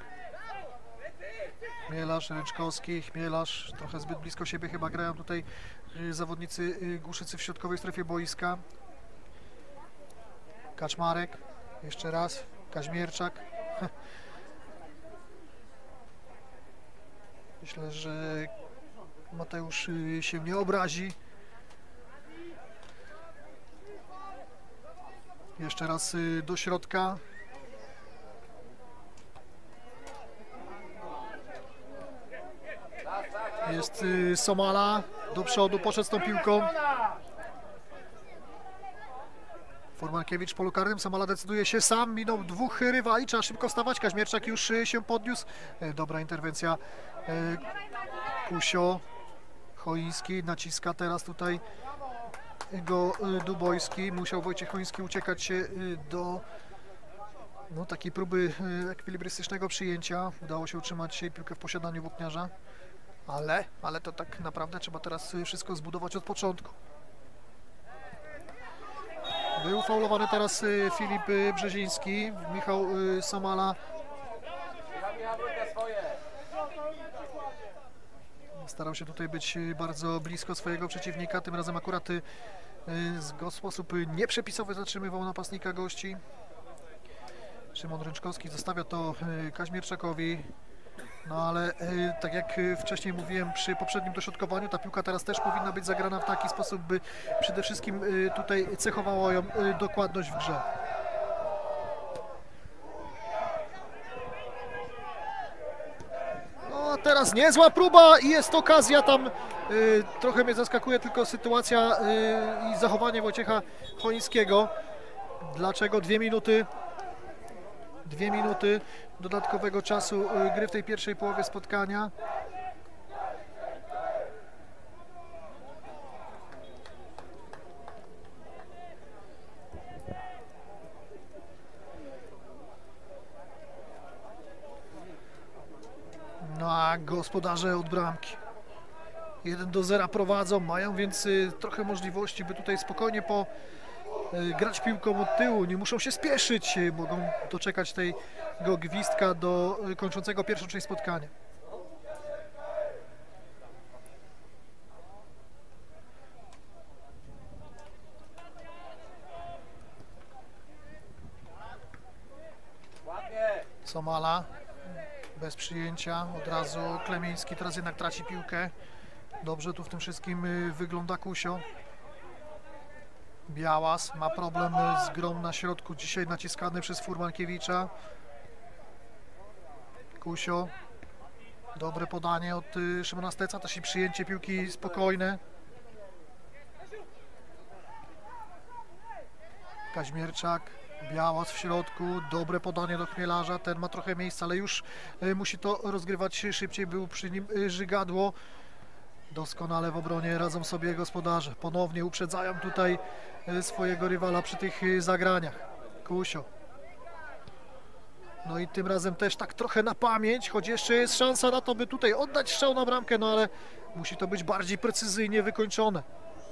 Chmielarz, Ręczkowski, Chmielarz, trochę zbyt blisko siebie chyba grają tutaj e, zawodnicy e, Głuszycy w środkowej strefie boiska. Kaczmarek, jeszcze raz, Kaźmierczak. Myślę, że Mateusz się nie obrazi. Jeszcze raz do środka. Jest Somala. Do przodu, poszedł z tą piłką. Furmankiewicz w polu karnym. Somala decyduje się sam. Minął dwóch rywali. Trzeba szybko wstawać. Kaźmierczak już się podniósł. Dobra interwencja. Kusio. Choiński naciska teraz tutaj go Dubojski. Musiał Wojciech Choiński uciekać się do no, takiej próby ekwilibrystycznego przyjęcia. Udało się utrzymać piłkę w posiadaniu Włókniarza, ale, ale to tak naprawdę trzeba teraz wszystko zbudować od początku. Był faulowany teraz Filip Brzeziński. Michał Somala starał się tutaj być bardzo blisko swojego przeciwnika, tym razem akurat w sposób nieprzepisowy zatrzymywał napastnika gości. Szymon Ręczkowski zostawia to Kaźmierczakowi, no ale tak jak wcześniej mówiłem przy poprzednim dośrodkowaniu, ta piłka teraz też powinna być zagrana w taki sposób, by przede wszystkim tutaj cechowała ją dokładność w grze. Teraz niezła próba i jest okazja tam, y, trochę mnie zaskakuje tylko sytuacja y, i zachowanie Wojciecha Choińskiego. Dlaczego dwie minuty, dwie minuty dodatkowego czasu y, gry w tej pierwszej połowie spotkania? No a gospodarze od bramki jeden do zera prowadzą, mają więc y, trochę możliwości, by tutaj spokojnie po y, grać piłką od tyłu, nie muszą się spieszyć, y, mogą doczekać tego gwizdka do y, kończącego pierwszą część spotkania. Somala bez przyjęcia, od razu Klemiński, teraz jednak traci piłkę. Dobrze tu w tym wszystkim wygląda Kusio. Białas ma problem z grą na środku, dzisiaj naciskany przez Furmankiewicza. Kusio, dobre podanie od Szymona Steca, też i przyjęcie piłki spokojne. Kaźmierczak, Białas w środku, dobre podanie do Chmielarza, ten ma trochę miejsca, ale już musi to rozgrywać szybciej, był przy nim Żygadło. Doskonale w obronie radzą sobie gospodarze, ponownie uprzedzają tutaj swojego rywala przy tych zagraniach. Kusio. No i tym razem też tak trochę na pamięć, choć jeszcze jest szansa na to, by tutaj oddać strzał na bramkę, no ale musi to być bardziej precyzyjnie wykończone.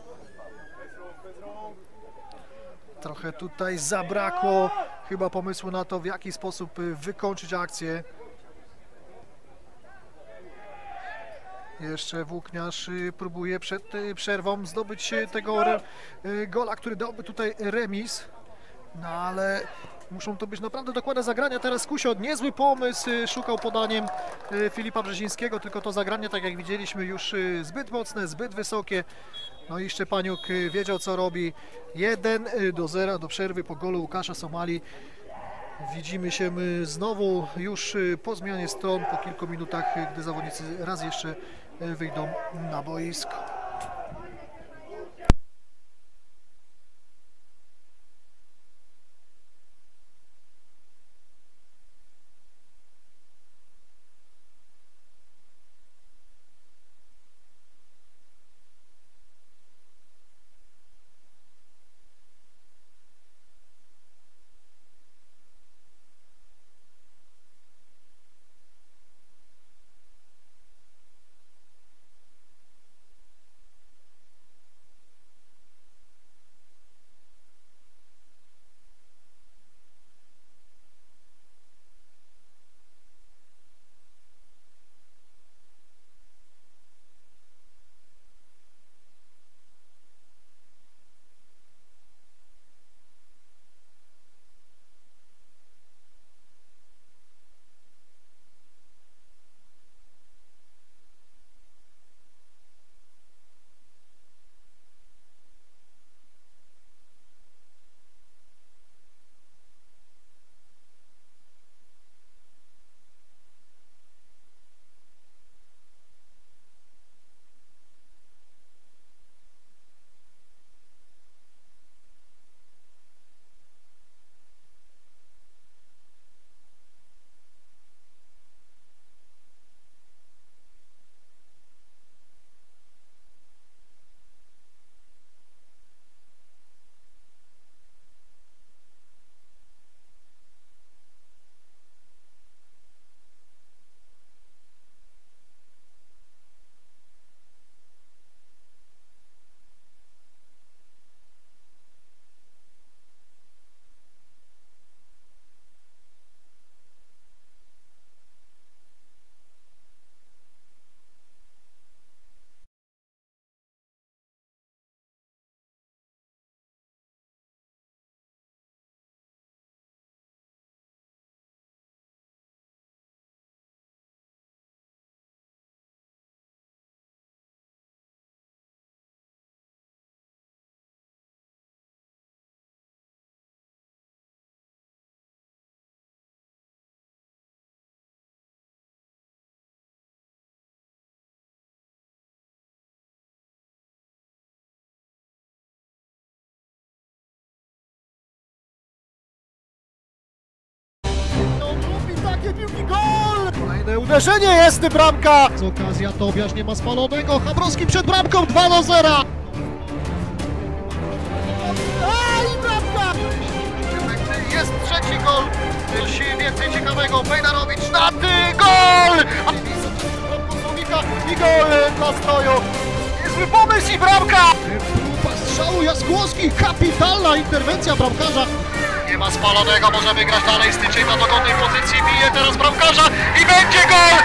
Trochę tutaj zabrakło chyba pomysłu na to, w jaki sposób wykończyć akcję. Jeszcze Włókniarz y, próbuje przed y, przerwą zdobyć y, tego re, y, gola, który dałby tutaj remis. No ale muszą to być naprawdę dokładne zagrania. Teraz Kusiot, niezły pomysł, y, szukał podaniem y, Filipa Brzezińskiego, tylko to zagranie, tak jak widzieliśmy, już y, zbyt mocne, zbyt wysokie. No i Szczepaniuk y, wiedział, co robi. jeden do zera do przerwy po golu Łukasza Somali. Widzimy się my znowu już y, po zmianie stron, po kilku minutach, y, gdy zawodnicy raz jeszcze y, wyjdą na boisko. Takie piłki, gol! Kolejne uderzenie, jest bramka! Z okazja Tobiasz nie ma spalonego, Chabrowski przed bramką, dwa do zera! A i bramka! Jest trzeci gol, coś więcej ciekawego, Bejdarowicz na ty, gol! I gol dla Stroju! Niezły pomysł i bramka! Próba strzału Jaskłowski, kapitalna interwencja bramkarza! Nie ma spalonego, możemy grać dalej, Styczeń na dogodnej pozycji, bije teraz bramkarza i będzie gol!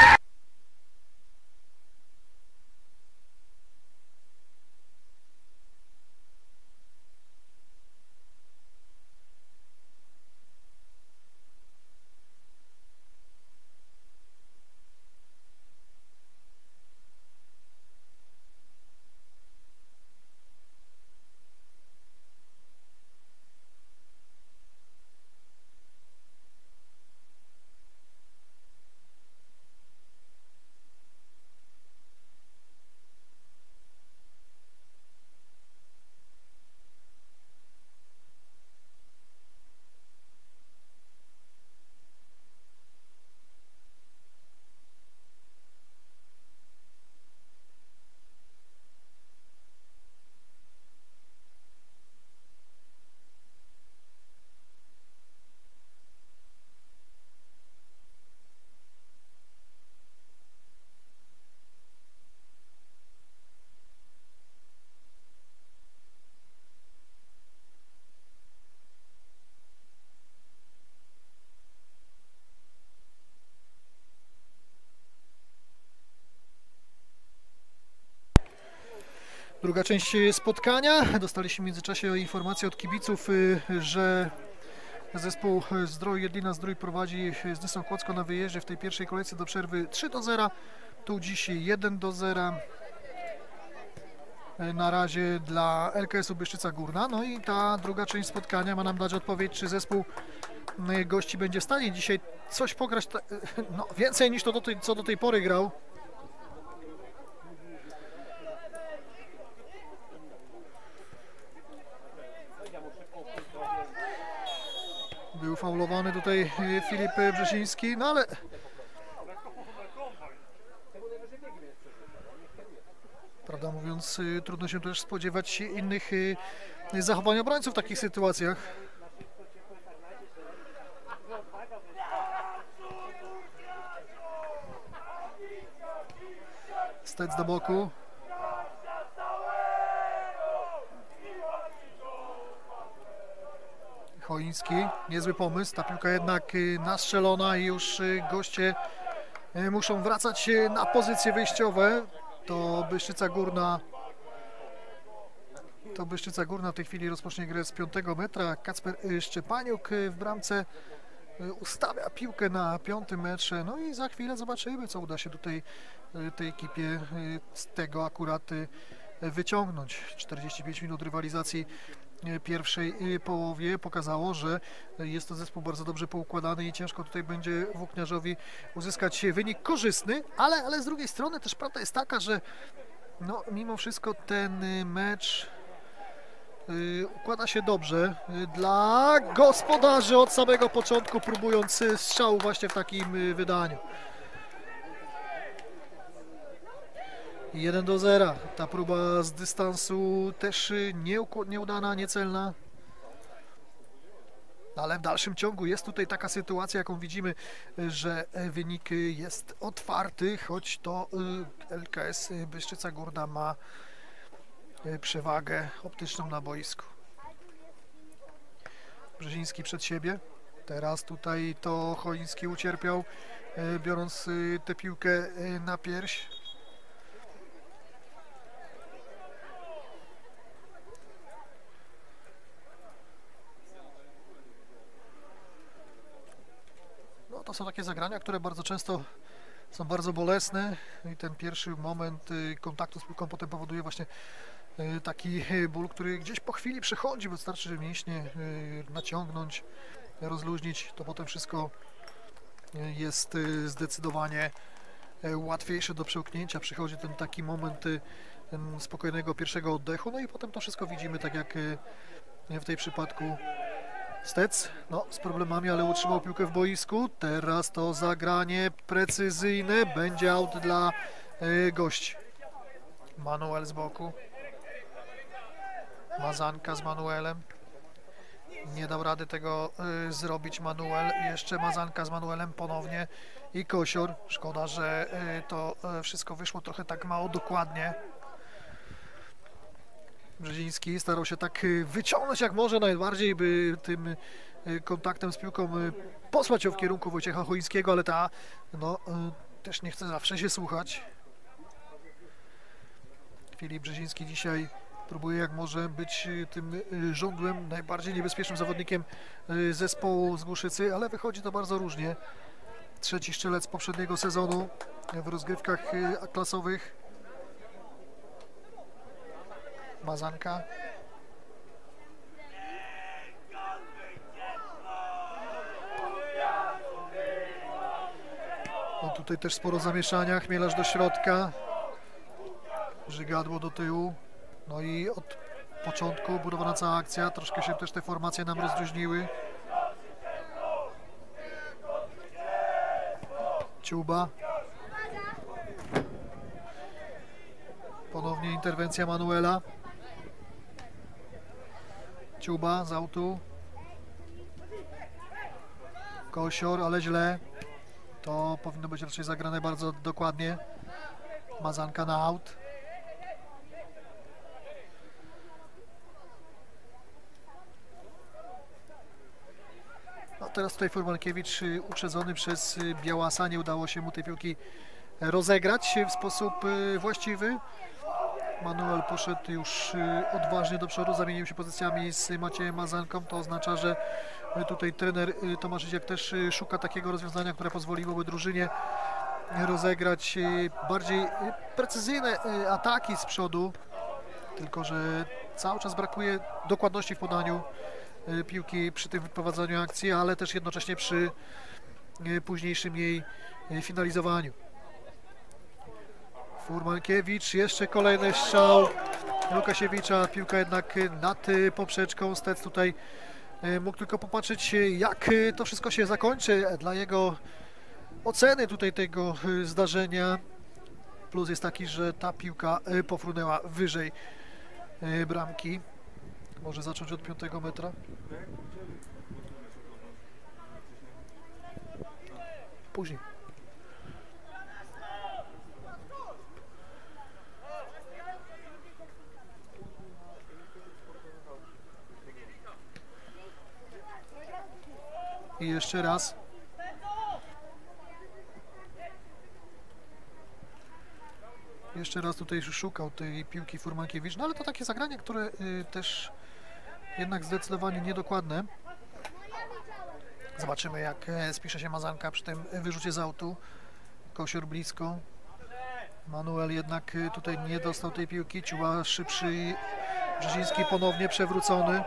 Druga część spotkania. Dostaliśmy w międzyczasie informację od kibiców, że zespół Zdrój Jedlina Zdrój prowadzi z Nysą Kłodzko na wyjeździe w tej pierwszej kolejce do przerwy trzy do zera. Tu dzisiaj jeden do zera. Na razie dla L K S-u Bystrzyca Górna. No i ta druga część spotkania ma nam dać odpowiedź, czy zespół gości będzie w stanie dzisiaj coś pograć, no, więcej niż to do tej, co do tej pory grał. Był faulowany tutaj Filip Brzeziński, no ale prawda mówiąc, trudno się też spodziewać innych zachowań obrońców w takich sytuacjach. Stec do boku. Choiński, niezły pomysł, ta piłka jednak nastrzelona i już goście muszą wracać na pozycje wyjściowe. To Bystrzyca Górna to Bystrzyca Górna w tej chwili rozpocznie grę z piątego metra. Kacper Szczepaniuk w bramce ustawia piłkę na piątym metrze. No i za chwilę zobaczymy, co uda się tutaj tej ekipie z tego akurat wyciągnąć. czterdzieści pięć minut rywalizacji pierwszej połowie pokazało, że jest to zespół bardzo dobrze poukładany i ciężko tutaj będzie włókniarzowi uzyskać wynik korzystny, ale, ale z drugiej strony też prawda jest taka, że no, mimo wszystko ten mecz y, układa się dobrze dla gospodarzy od samego początku, próbując strzału właśnie w takim wydaniu. jeden do zera. Ta próba z dystansu też nieudana, niecelna. Ale w dalszym ciągu jest tutaj taka sytuacja, jaką widzimy, że wynik jest otwarty, choć to L K S Bystrzyca Górna ma przewagę optyczną na boisku. Brzeziński przed siebie. Teraz tutaj to Choiński ucierpiał, biorąc tę piłkę na pierś. To są takie zagrania, które bardzo często są bardzo bolesne i ten pierwszy moment kontaktu z piłką potem powoduje właśnie taki ból, który gdzieś po chwili przechodzi, bo wystarczy, że mięśnie naciągnąć, rozluźnić, to potem wszystko jest zdecydowanie łatwiejsze do przełknięcia. Przychodzi ten taki moment ten spokojnego pierwszego oddechu, no i potem to wszystko widzimy tak jak w tej przypadku. Stec, no z problemami, ale utrzymał piłkę w boisku. Teraz to zagranie precyzyjne, będzie aut dla y, gości. Manuel z boku. Mazanka z Manuelem. Nie dał rady tego y, zrobić Manuel. Jeszcze Mazanka z Manuelem ponownie i Kosior. Szkoda, że y, to y, wszystko wyszło trochę tak mało dokładnie. Brzeziński starał się tak wyciągnąć jak może najbardziej, by tym kontaktem z piłką posłać ją w kierunku Wojciecha Choińskiego, ale ta no, też nie chce zawsze się słuchać. Filip Brzeziński dzisiaj próbuje jak może być tym żądłem, najbardziej niebezpiecznym zawodnikiem zespołu z Głuszycy, ale wychodzi to bardzo różnie. Trzeci strzelec poprzedniego sezonu w rozgrywkach klasowych. Mazanka. No tutaj też sporo zamieszania, Chmielarz do środka. Żygadło do tyłu. No i od początku budowana cała akcja. Troszkę się też te formacje nam rozluźniły. Ciuba. Ponownie interwencja Manuela. Ciuba z autu. Kosior, ale źle. To powinno być raczej zagrane bardzo dokładnie. Mazanka na aut. No teraz tutaj Furmankiewicz uprzedzony przez Białasa. Nie udało się mu tej piłki rozegrać w sposób właściwy. Manuel poszedł już odważnie do przodu, zamienił się pozycjami z Maciejem Mazanką. To oznacza, że tutaj trener Tomaszyciak też szuka takiego rozwiązania, które pozwoliłoby drużynie rozegrać bardziej precyzyjne ataki z przodu, tylko że cały czas brakuje dokładności w podaniu piłki przy tym wyprowadzaniu akcji, ale też jednocześnie przy późniejszym jej finalizowaniu. Furmankiewicz, jeszcze kolejny strzał Łukasiewicza, piłka jednak nad poprzeczką. Stec tutaj mógł tylko popatrzeć, jak to wszystko się zakończy. Dla jego oceny tutaj tego zdarzenia plus jest taki, że ta piłka pofrunęła wyżej bramki. Może zacząć od piątego metra. Później. I jeszcze raz. Jeszcze raz tutaj szukał tej piłki Furmankiewicz, no ale to takie zagranie, które y, też jednak zdecydowanie niedokładne. Zobaczymy, jak spisze się Mazanka przy tym wyrzucie z autu. Kosior blisko. Manuel jednak tutaj nie dostał tej piłki. Ciuła szybszy i Brzeziński ponownie przewrócony.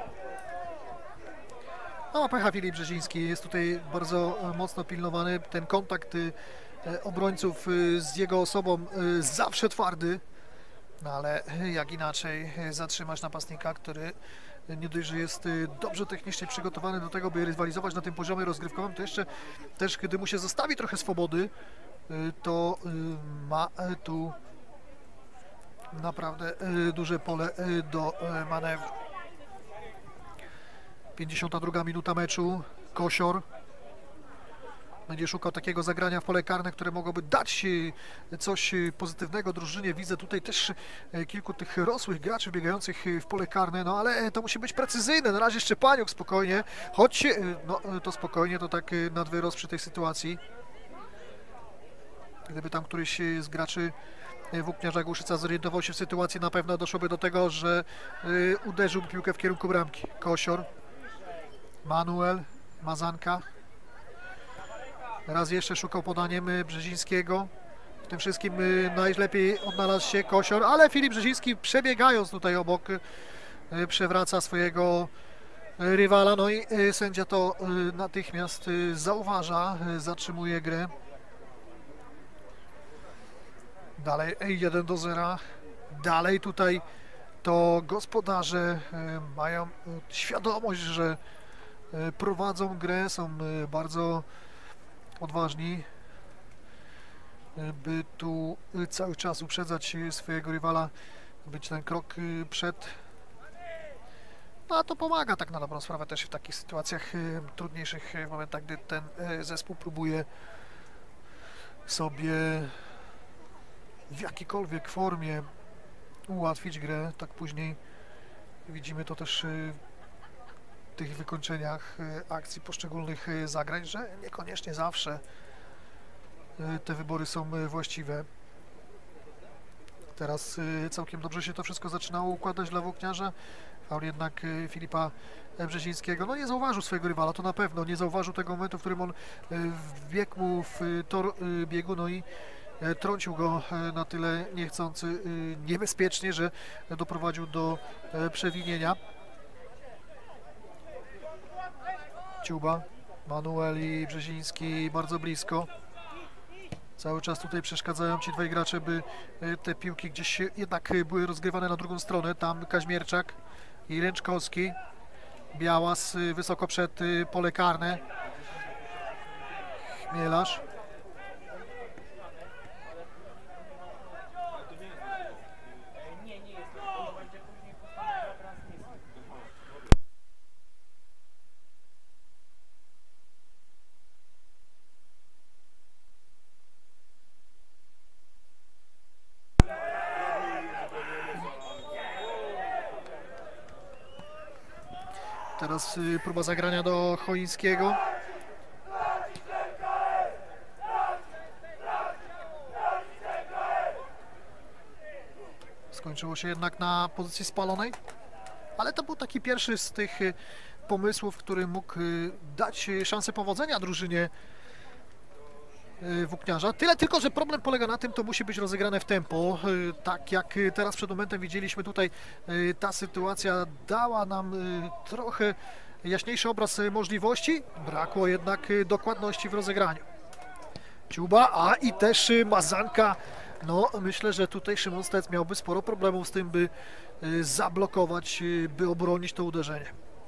No, pecha Filip Brzeziński jest tutaj bardzo mocno pilnowany. Ten kontakt obrońców z jego osobą zawsze twardy. No ale jak inaczej zatrzymać napastnika, który nie dość, że jest dobrze technicznie przygotowany do tego, by rywalizować na tym poziomie rozgrywkowym, to jeszcze też, gdy mu się zostawi trochę swobody, to ma tu naprawdę duże pole do manewru. pięćdziesiąta druga minuta meczu. Kosior będzie szukał takiego zagrania w pole karne, które mogłoby dać coś pozytywnego drużynie. Widzę tutaj też kilku tych rosłych graczy biegających w pole karne, no ale to musi być precyzyjne. Na razie Szczepaniuk spokojnie, choć no, to spokojnie, to tak nad wyrost przy tej sytuacji. Gdyby tam któryś z graczy Włókniarza Głuszyca zorientował się w sytuacji, na pewno doszłoby do tego, że uderzyłby piłkę w kierunku bramki. Kosior, Manuel, Mazanka. Raz jeszcze szukał podaniem Brzezińskiego. W tym wszystkim najlepiej odnalazł się Kosior, ale Filip Brzeziński, przebiegając tutaj obok, przewraca swojego rywala. No i sędzia to natychmiast zauważa, zatrzymuje grę. Dalej jeden do zera. Dalej tutaj to gospodarze mają świadomość, że prowadzą grę, są bardzo odważni, by tu cały czas uprzedzać swojego rywala, być ten krok przed. No a to pomaga tak na dobrą sprawę też w takich sytuacjach trudniejszych, w momentach, gdy ten zespół próbuje sobie w jakiejkolwiek formie ułatwić grę. Tak później widzimy to też w tych wykończeniach akcji poszczególnych zagrań, że niekoniecznie zawsze te wybory są właściwe. Teraz całkiem dobrze się to wszystko zaczynało układać dla Włókniarza, ale jednak Filipa Brzezińskiego no nie zauważył swojego rywala, to na pewno nie zauważył tego momentu, w którym on wbiegł mu w tor biegu, no i trącił go na tyle niechcący, niebezpiecznie, że doprowadził do przewinienia. Ciuba, Manuel i Brzeziński bardzo blisko. Cały czas tutaj przeszkadzają ci dwaj gracze, by te piłki gdzieś jednak były rozgrywane na drugą stronę. Tam Kaźmierczak i Ręczkowski. Białas wysoko przed pole karne. Chmielarz. Teraz próba zagrania do Choińskiego. Skończyło się jednak na pozycji spalonej, ale to był taki pierwszy z tych pomysłów, który mógł dać szansę powodzenia drużynie włókniarza. Tyle tylko, że problem polega na tym, to musi być rozegrane w tempo. Tak jak teraz przed momentem widzieliśmy tutaj, ta sytuacja dała nam trochę jaśniejszy obraz możliwości. Brakło jednak dokładności w rozegraniu. Ciuba, a i też Mazanka. No, myślę, że tutaj Szymon Stec miałby sporo problemów z tym, by zablokować, by obronić to uderzenie.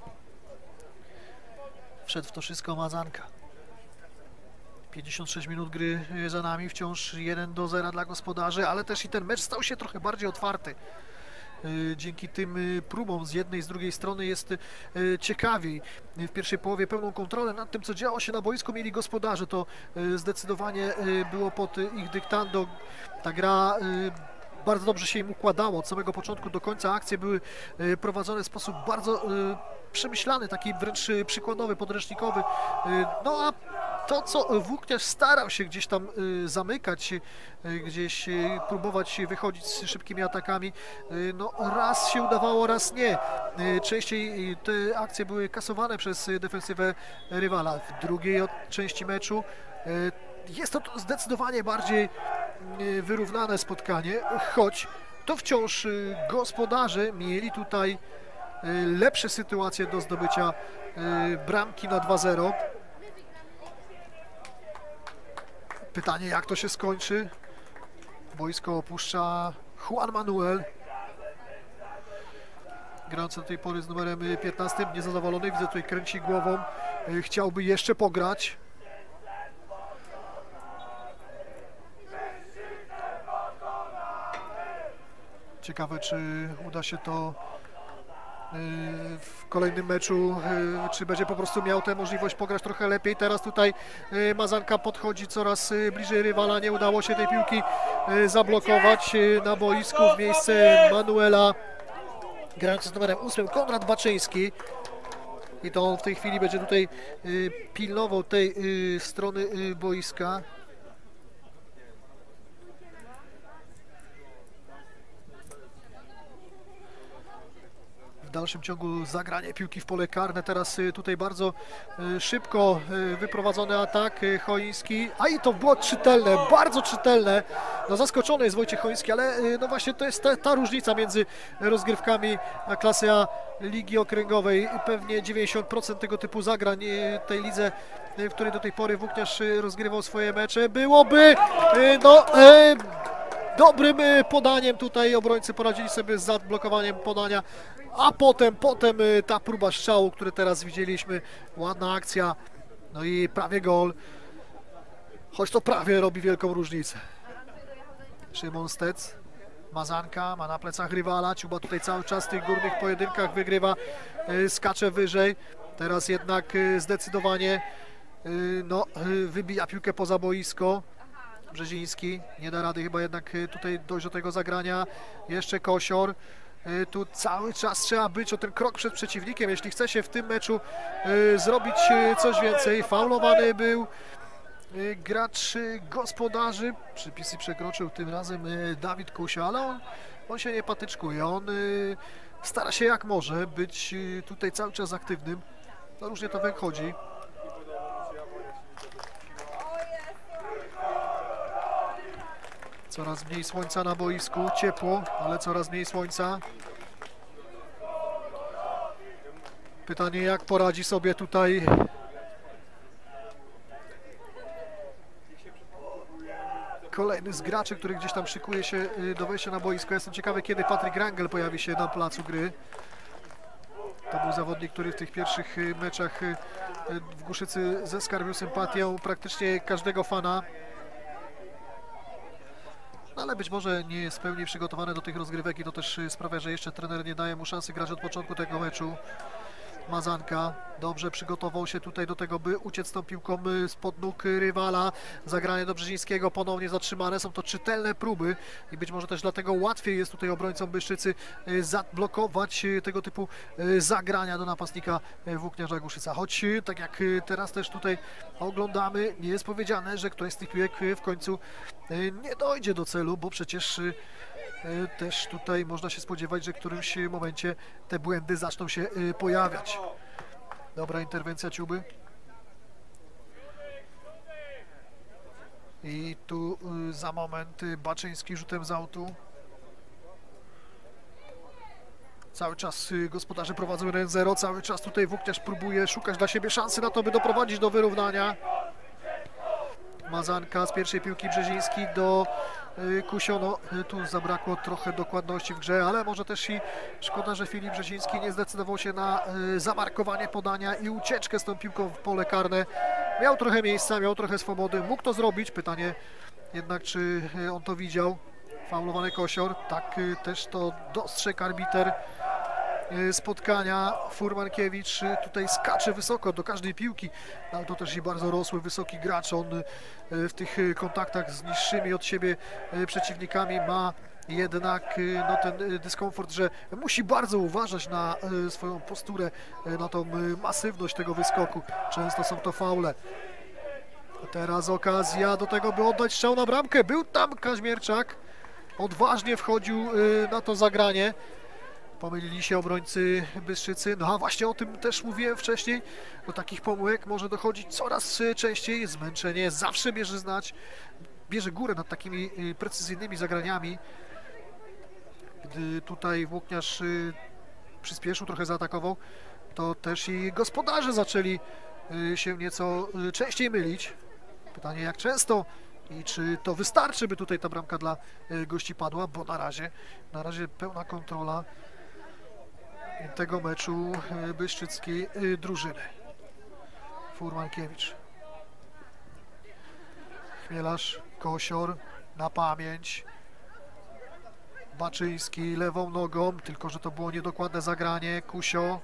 Wszedł w to wszystko Mazanka. pięćdziesiąt sześć minut gry za nami, wciąż jeden do zera dla gospodarzy, ale też i ten mecz stał się trochę bardziej otwarty. Dzięki tym próbom z jednej i z drugiej strony jest ciekawiej. W pierwszej połowie pełną kontrolę nad tym, co działo się na boisku, mieli gospodarze. To zdecydowanie było pod ich dyktando. Ta gra bardzo dobrze się im układało. Od samego początku do końca akcje były prowadzone w sposób bardzo przemyślany, taki wręcz przykładowy, podręcznikowy. No a to, co Włókniarz starał się gdzieś tam zamykać, gdzieś próbować wychodzić z szybkimi atakami, no raz się udawało, raz nie. Częściej te akcje były kasowane przez defensywę rywala. W drugiej części meczu jest to zdecydowanie bardziej wyrównane spotkanie, choć to wciąż gospodarze mieli tutaj lepsze sytuacje do zdobycia bramki na dwa zero. Pytanie, jak to się skończy. Boisko opuszcza Juan Manuel, grający do tej pory z numerem piętnastym, niezadowolony, widzę tutaj kręci głową, chciałby jeszcze pograć. Ciekawe, czy uda się to w kolejnym meczu, czy będzie po prostu miał tę możliwość pograć trochę lepiej. Teraz tutaj Mazanka podchodzi coraz bliżej rywala, nie udało się tej piłki zablokować na boisku. W miejsce Manuela grający z numerem ósmym Konrad Baczyński. I to on w tej chwili będzie tutaj pilnował tej strony boiska. W dalszym ciągu zagranie piłki w pole karne. Teraz tutaj bardzo szybko wyprowadzony atak Choiński. A i to było czytelne, bardzo czytelne. No zaskoczony jest Wojciech Choiński, ale no właśnie to jest ta, ta różnica między rozgrywkami klasy A Ligi Okręgowej. Pewnie dziewięćdziesiąt procent tego typu zagrań tej lidze, w której do tej pory Włókniarz rozgrywał swoje mecze, byłoby no dobrym podaniem. Tutaj obrońcy poradzili sobie z zablokowaniem podania, a potem, potem ta próba strzału, który teraz widzieliśmy, ładna akcja, no i prawie gol, choć to prawie robi wielką różnicę. Szymon Stec, Mazanka ma na plecach rywala, Ciuba tutaj cały czas w tych górnych pojedynkach wygrywa, skacze wyżej, teraz jednak zdecydowanie no, wybija piłkę poza boisko. Brzeziński nie da rady chyba jednak tutaj dojść do tego zagrania. Jeszcze Kosior. Tu cały czas trzeba być o ten krok przed przeciwnikiem, jeśli chce się w tym meczu zrobić coś więcej. Faulowany był gracz gospodarzy. Przepisy przekroczył tym razem Dawid Kusia, ale on, on się nie patyczkuje. On stara się jak może być tutaj cały czas aktywnym. No różnie to wychodzi. Coraz mniej słońca na boisku, ciepło, ale coraz mniej słońca. Pytanie, jak poradzi sobie tutaj kolejny z graczy, który gdzieś tam szykuje się do wejścia na boisko. Jestem ciekawy, kiedy Patryk Rangel pojawi się na placu gry. To był zawodnik, który w tych pierwszych meczach w Głuszycy zaskarbił sympatię praktycznie każdego fana. Ale być może nie jest w pełni przygotowany do tych rozgrywek i to też sprawia, że jeszcze trener nie daje mu szansy grać od początku tego meczu. Mazanka dobrze przygotował się tutaj do tego, by uciec tą piłką spod nóg rywala. Zagranie do Brzezińskiego ponownie zatrzymane. Są to czytelne próby i być może też dlatego łatwiej jest tutaj obrońcom Bystrzycy zablokować tego typu zagrania do napastnika Włókniarza Głuszyca. Choć tak jak teraz też tutaj oglądamy, nie jest powiedziane, że któraś z tych piłek w końcu nie dojdzie do celu, bo przecież też tutaj można się spodziewać, że w którymś momencie te błędy zaczną się pojawiać. Dobra interwencja Ciuby. I tu za moment Baczyński rzutem z autu. Cały czas gospodarze prowadzą jeden zero, cały czas tutaj Włókniarz próbuje szukać dla siebie szansy na to, by doprowadzić do wyrównania. Mazanka z pierwszej piłki, Brzeziński do Kusiono. Tu zabrakło trochę dokładności w grze, ale może też i szkoda, że Filip Brzeziński nie zdecydował się na zamarkowanie podania i ucieczkę z tą piłką w pole karne. Miał trochę miejsca, miał trochę swobody, mógł to zrobić. Pytanie jednak, czy on to widział. Faulowany Kosior, tak też to dostrzegł arbiter spotkania. Furmankiewicz tutaj skacze wysoko do każdej piłki, ale to też i bardzo rosły, wysoki gracz. On w tych kontaktach z niższymi od siebie przeciwnikami ma jednak no, ten dyskomfort, że musi bardzo uważać na swoją posturę, na tą masywność tego wyskoku. Często są to faule. Teraz okazja do tego, by oddać strzał na bramkę. Był tam Kaźmierczak. Odważnie wchodził na to zagranie. Pomylili się obrońcy Bystrzycy. No a właśnie o tym też mówiłem wcześniej. Do takich pomyłek może dochodzić coraz częściej. Zmęczenie zawsze bierze znać. Bierze górę nad takimi precyzyjnymi zagraniami. Gdy tutaj Włókniarz przyspieszył, trochę zaatakował, to też i gospodarze zaczęli się nieco częściej mylić. Pytanie, jak często i czy to wystarczy, by tutaj ta bramka dla gości padła, bo na razie, na razie pełna kontrola tego meczu bystrzyckiej drużyny. Furmankiewicz. Chmielarz, Kosior na pamięć. Baczyński lewą nogą, tylko że to było niedokładne zagranie. Kusio.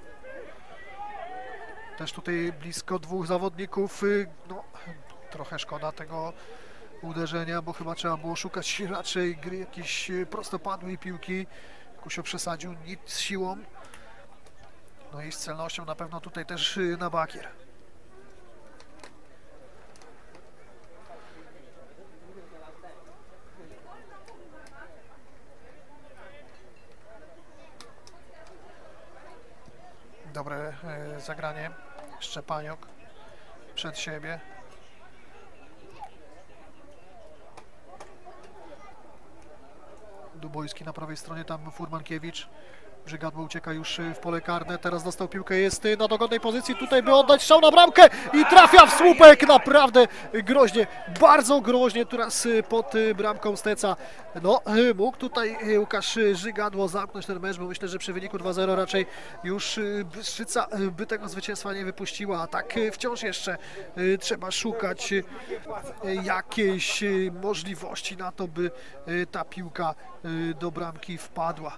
Też tutaj blisko dwóch zawodników. No, trochę szkoda tego uderzenia, bo chyba trzeba było szukać raczej gry jakiejś prostopadłej piłki. Kusio przesadził nic z siłą. No i z celnością na pewno tutaj też na bakier. Dobre e, zagranie. Szczepaniok przed siebie. Dubojski na prawej stronie, tam Furmankiewicz. Brzygadło ucieka już w pole karne, teraz dostał piłkę, jest na dogodnej pozycji, tutaj by oddać strzał na bramkę i trafia w słupek, naprawdę groźnie, bardzo groźnie teraz pod bramką Steca. No, mógł tutaj Łukasz Żygadło zamknąć ten mecz, bo myślę, że przy wyniku dwa zero raczej już Bystrzyca by tego zwycięstwa nie wypuściła, a tak wciąż jeszcze trzeba szukać jakiejś możliwości na to, by ta piłka do bramki wpadła.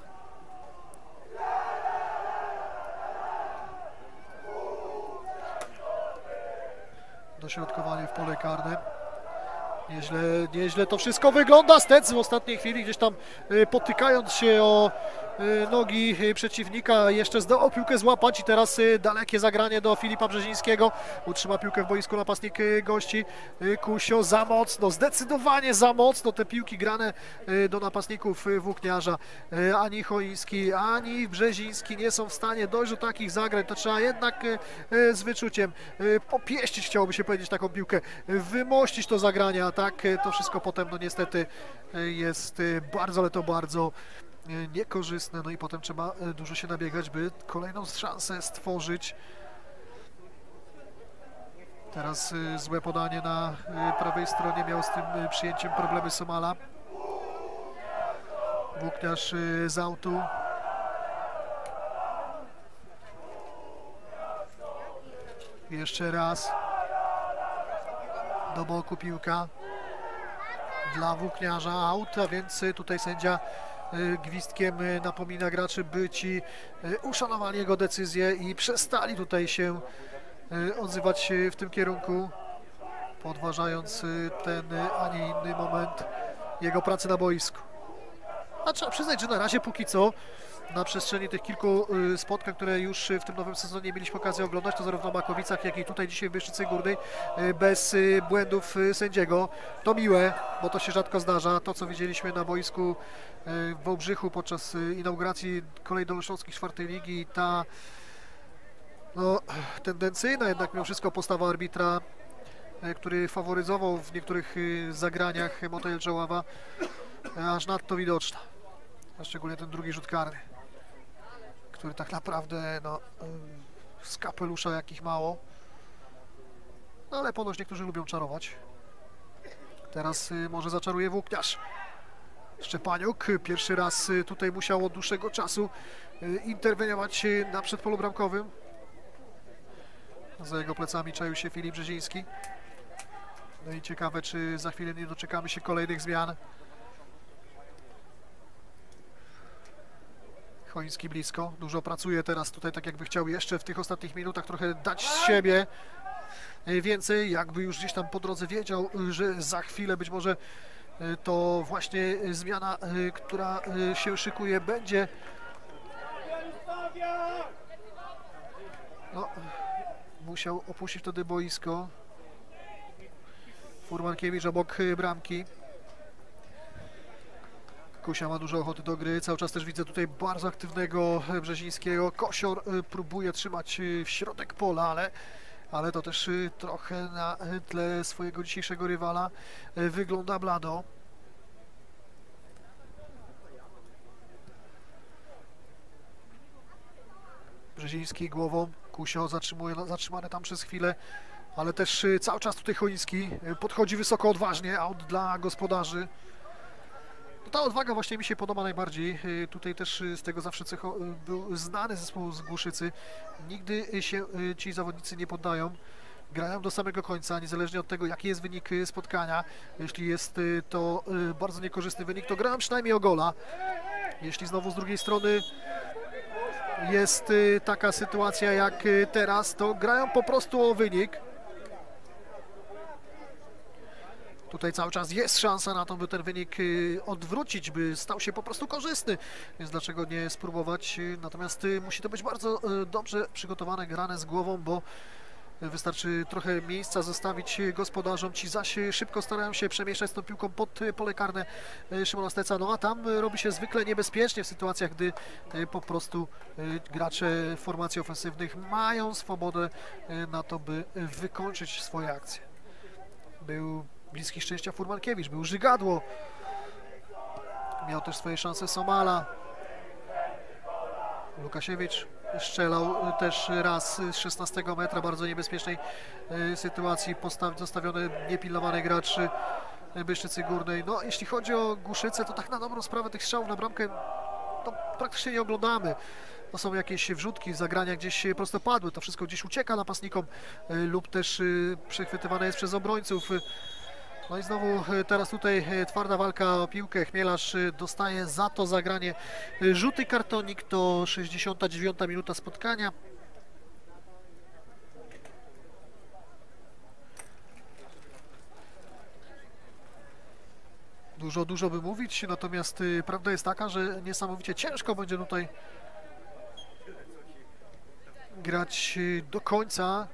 Dośrodkowanie w pole karne. Nieźle, nieźle to wszystko wygląda. Stec w ostatniej chwili gdzieś tam potykając się o nogi przeciwnika jeszcze zdołał piłkę złapać i teraz dalekie zagranie do Filipa Brzezińskiego. Utrzyma piłkę w boisku napastnik gości. Kusio za mocno, zdecydowanie za mocno te piłki grane do napastników Włókniarza. Ani Choiński, ani Brzeziński nie są w stanie dojść do takich zagrań. To trzeba jednak z wyczuciem popieścić, chciałoby się powiedzieć, taką piłkę, wymościć to zagranie, a tak to wszystko potem no niestety jest bardzo, ale to bardzo niekorzystne, no i potem trzeba dużo się nabiegać, by kolejną szansę stworzyć. Teraz złe podanie na prawej stronie, miał z tym przyjęciem problemy Somala. Włókniarz z autu. Jeszcze raz. Do boku piłka dla Włókniarza, aut, a więc tutaj sędzia gwizdkiem napomina graczy, by ci uszanowali jego decyzję i przestali tutaj się odzywać w tym kierunku, podważając ten, a nie inny moment jego pracy na boisku. A trzeba przyznać, że na razie póki co na przestrzeni tych kilku y, spotkań, które już w tym nowym sezonie mieliśmy okazję oglądać, to zarówno w Makowicach, jak i tutaj dzisiaj w Bystrzycy Górnej, y, bez y, błędów y, sędziego. To miłe, bo to się rzadko zdarza. To, co widzieliśmy na boisku y, w Wałbrzychu podczas y, inauguracji kolei dolnośląskich czwartej ligi, ta no, tendencyjna jednak mimo wszystko postawa arbitra, y, który faworyzował w niektórych y, zagraniach Motel Joława, y, aż nadto widoczna. A szczególnie ten drugi rzut karny, który tak naprawdę no, z kapelusza jakich mało. No ale ponoć niektórzy lubią czarować. Teraz y, może zaczaruje włókniarz. Szczepaniuk pierwszy raz y, tutaj musiał od dłuższego czasu y, interweniować y, na przedpolu bramkowym. Za jego plecami czaił się Filip Brzeziński. No i ciekawe, czy za chwilę nie doczekamy się kolejnych zmian. Choński blisko, dużo pracuje teraz tutaj, tak jakby chciał jeszcze w tych ostatnich minutach trochę dać z siebie więcej, jakby już gdzieś tam po drodze wiedział, że za chwilę być może to właśnie zmiana, która się szykuje, będzie no, musiał opuścić wtedy boisko. Furmankiewicz obok bramki. Kusia ma dużo ochoty do gry, cały czas też widzę tutaj bardzo aktywnego Brzezińskiego. Kosior próbuje trzymać w środek pola, ale, ale to też trochę na tle swojego dzisiejszego rywala wygląda blado. Brzeziński głową, Kusio zatrzymuje, zatrzymany tam przez chwilę, ale też cały czas tutaj Choński podchodzi wysoko, odważnie, aut dla gospodarzy. Ta odwaga właśnie mi się podoba najbardziej. Tutaj też z tego zawsze cecho, był znany zespół z Głuszycy. Nigdy się ci zawodnicy nie poddają. Grają do samego końca, niezależnie od tego, jaki jest wynik spotkania. Jeśli jest to bardzo niekorzystny wynik, to grają przynajmniej o gola. Jeśli znowu z drugiej strony jest taka sytuacja jak teraz, to grają po prostu o wynik. Tutaj cały czas jest szansa na to, by ten wynik odwrócić, by stał się po prostu korzystny, więc dlaczego nie spróbować? Natomiast musi to być bardzo dobrze przygotowane, grane z głową, bo wystarczy trochę miejsca zostawić gospodarzom. Ci zaś szybko starają się przemieszczać z tą piłką pod pole karne Szymona Steca, no a tam robi się zwykle niebezpiecznie w sytuacjach, gdy po prostu gracze formacji ofensywnych mają swobodę na to, by wykończyć swoje akcje. Był bliski szczęścia Furmankiewicz, był Żygadło. Miał też swoje szanse Somala. Łukasiewicz strzelał też raz z szesnastego metra, bardzo niebezpiecznej sytuacji, postaw, zostawiony niepilnowany gracz Bystrzycy Górnej. No, jeśli chodzi o Głuszycę, to tak na dobrą sprawę tych strzałów na bramkę to praktycznie nie oglądamy. To są jakieś wrzutki, zagrania gdzieś prostopadłe, to wszystko gdzieś ucieka napastnikom lub też przechwytywane jest przez obrońców. No i znowu teraz tutaj twarda walka o piłkę. Chmielarz dostaje za to zagranie żółty kartonik, to sześćdziesiąta dziewiąta minuta spotkania. Dużo, dużo by mówić, natomiast prawda jest taka, że niesamowicie ciężko będzie tutaj grać do końca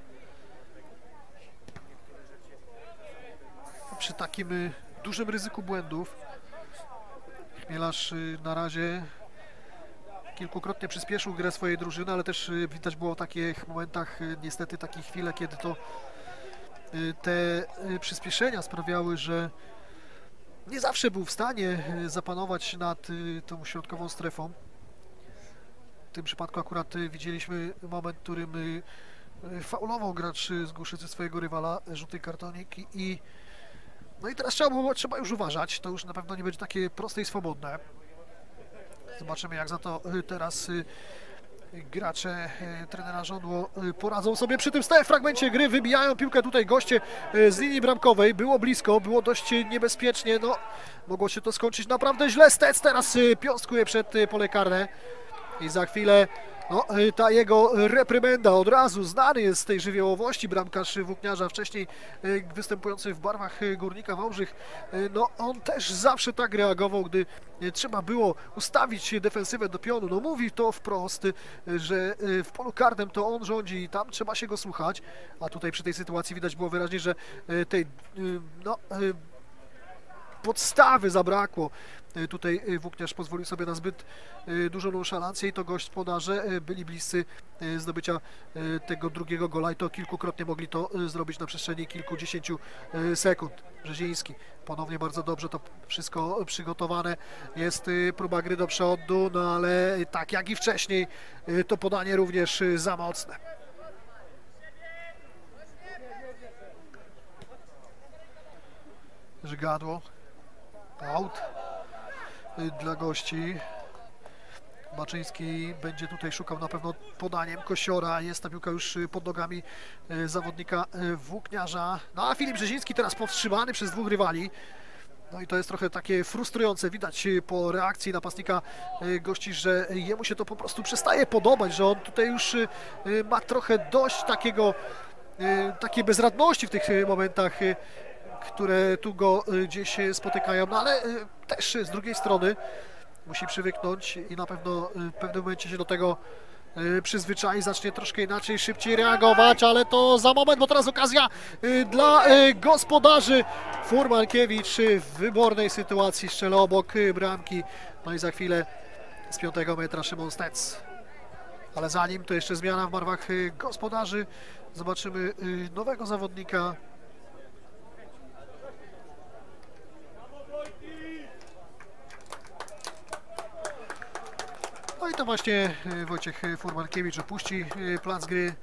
przy takim dużym ryzyku błędów. Chmielarz na razie kilkukrotnie przyspieszył grę swojej drużyny, ale też widać było w takich momentach, niestety takie chwile, kiedy to te przyspieszenia sprawiały, że nie zawsze był w stanie zapanować nad tą środkową strefą. W tym przypadku akurat widzieliśmy moment, w którym faulował gracz z Głuszycy swojego rywala, żółty kartonik i no i teraz trzeba, było, trzeba już uważać, to już na pewno nie będzie takie proste i swobodne. Zobaczymy, jak za to teraz gracze trenera Żądło poradzą sobie przy tym stałym fragmencie gry. Wybijają piłkę tutaj goście z linii bramkowej. Było blisko, było dość niebezpiecznie. No, mogło się to skończyć naprawdę źle. Stec teraz piąstkuje przed pole karne i za chwilę No, ta jego reprymenda od razu znany jest z tej żywiołowości bramkarz Włókniarza, wcześniej występujący w barwach Górnika Wałbrzych. No, on też zawsze tak reagował, gdy trzeba było ustawić defensywę do pionu. No, mówi to wprost, że w polu karnym to on rządzi i tam trzeba się go słuchać, a tutaj przy tej sytuacji widać było wyraźnie, że tej no, podstawy zabrakło. Tutaj Włókniarz pozwolił sobie na zbyt dużą nonszalancję i to gospodarze byli bliscy zdobycia tego drugiego gola i to kilkukrotnie mogli to zrobić na przestrzeni kilkudziesięciu sekund. Brzeziński ponownie bardzo dobrze to wszystko przygotowane. Jest próba gry do przodu, no ale tak jak i wcześniej to podanie również za mocne. Żygadło. Out dla gości. Baczyński będzie tutaj szukał na pewno podaniem Kosiora. Jest ta piłka już pod nogami zawodnika Włókniarza. No a Filip Brzeziński teraz powstrzymany przez dwóch rywali. No i to jest trochę takie frustrujące. Widać po reakcji napastnika gości, że jemu się to po prostu przestaje podobać, że on tutaj już ma trochę dość takiego, takiej bezradności w tych momentach, które tu go gdzieś spotykają, no ale też z drugiej strony musi przywyknąć i na pewno w pewnym momencie się do tego przyzwyczai, zacznie troszkę inaczej, szybciej reagować, ale to za moment, bo teraz okazja dla gospodarzy. Furmankiewicz w wybornej sytuacji strzela obok bramki, no i za chwilę z piątego metra Szymon Stec. Ale zanim to jeszcze zmiana w barwach gospodarzy, zobaczymy nowego zawodnika. No i to właśnie Wojciech Furmankiewicz opuści plac gry.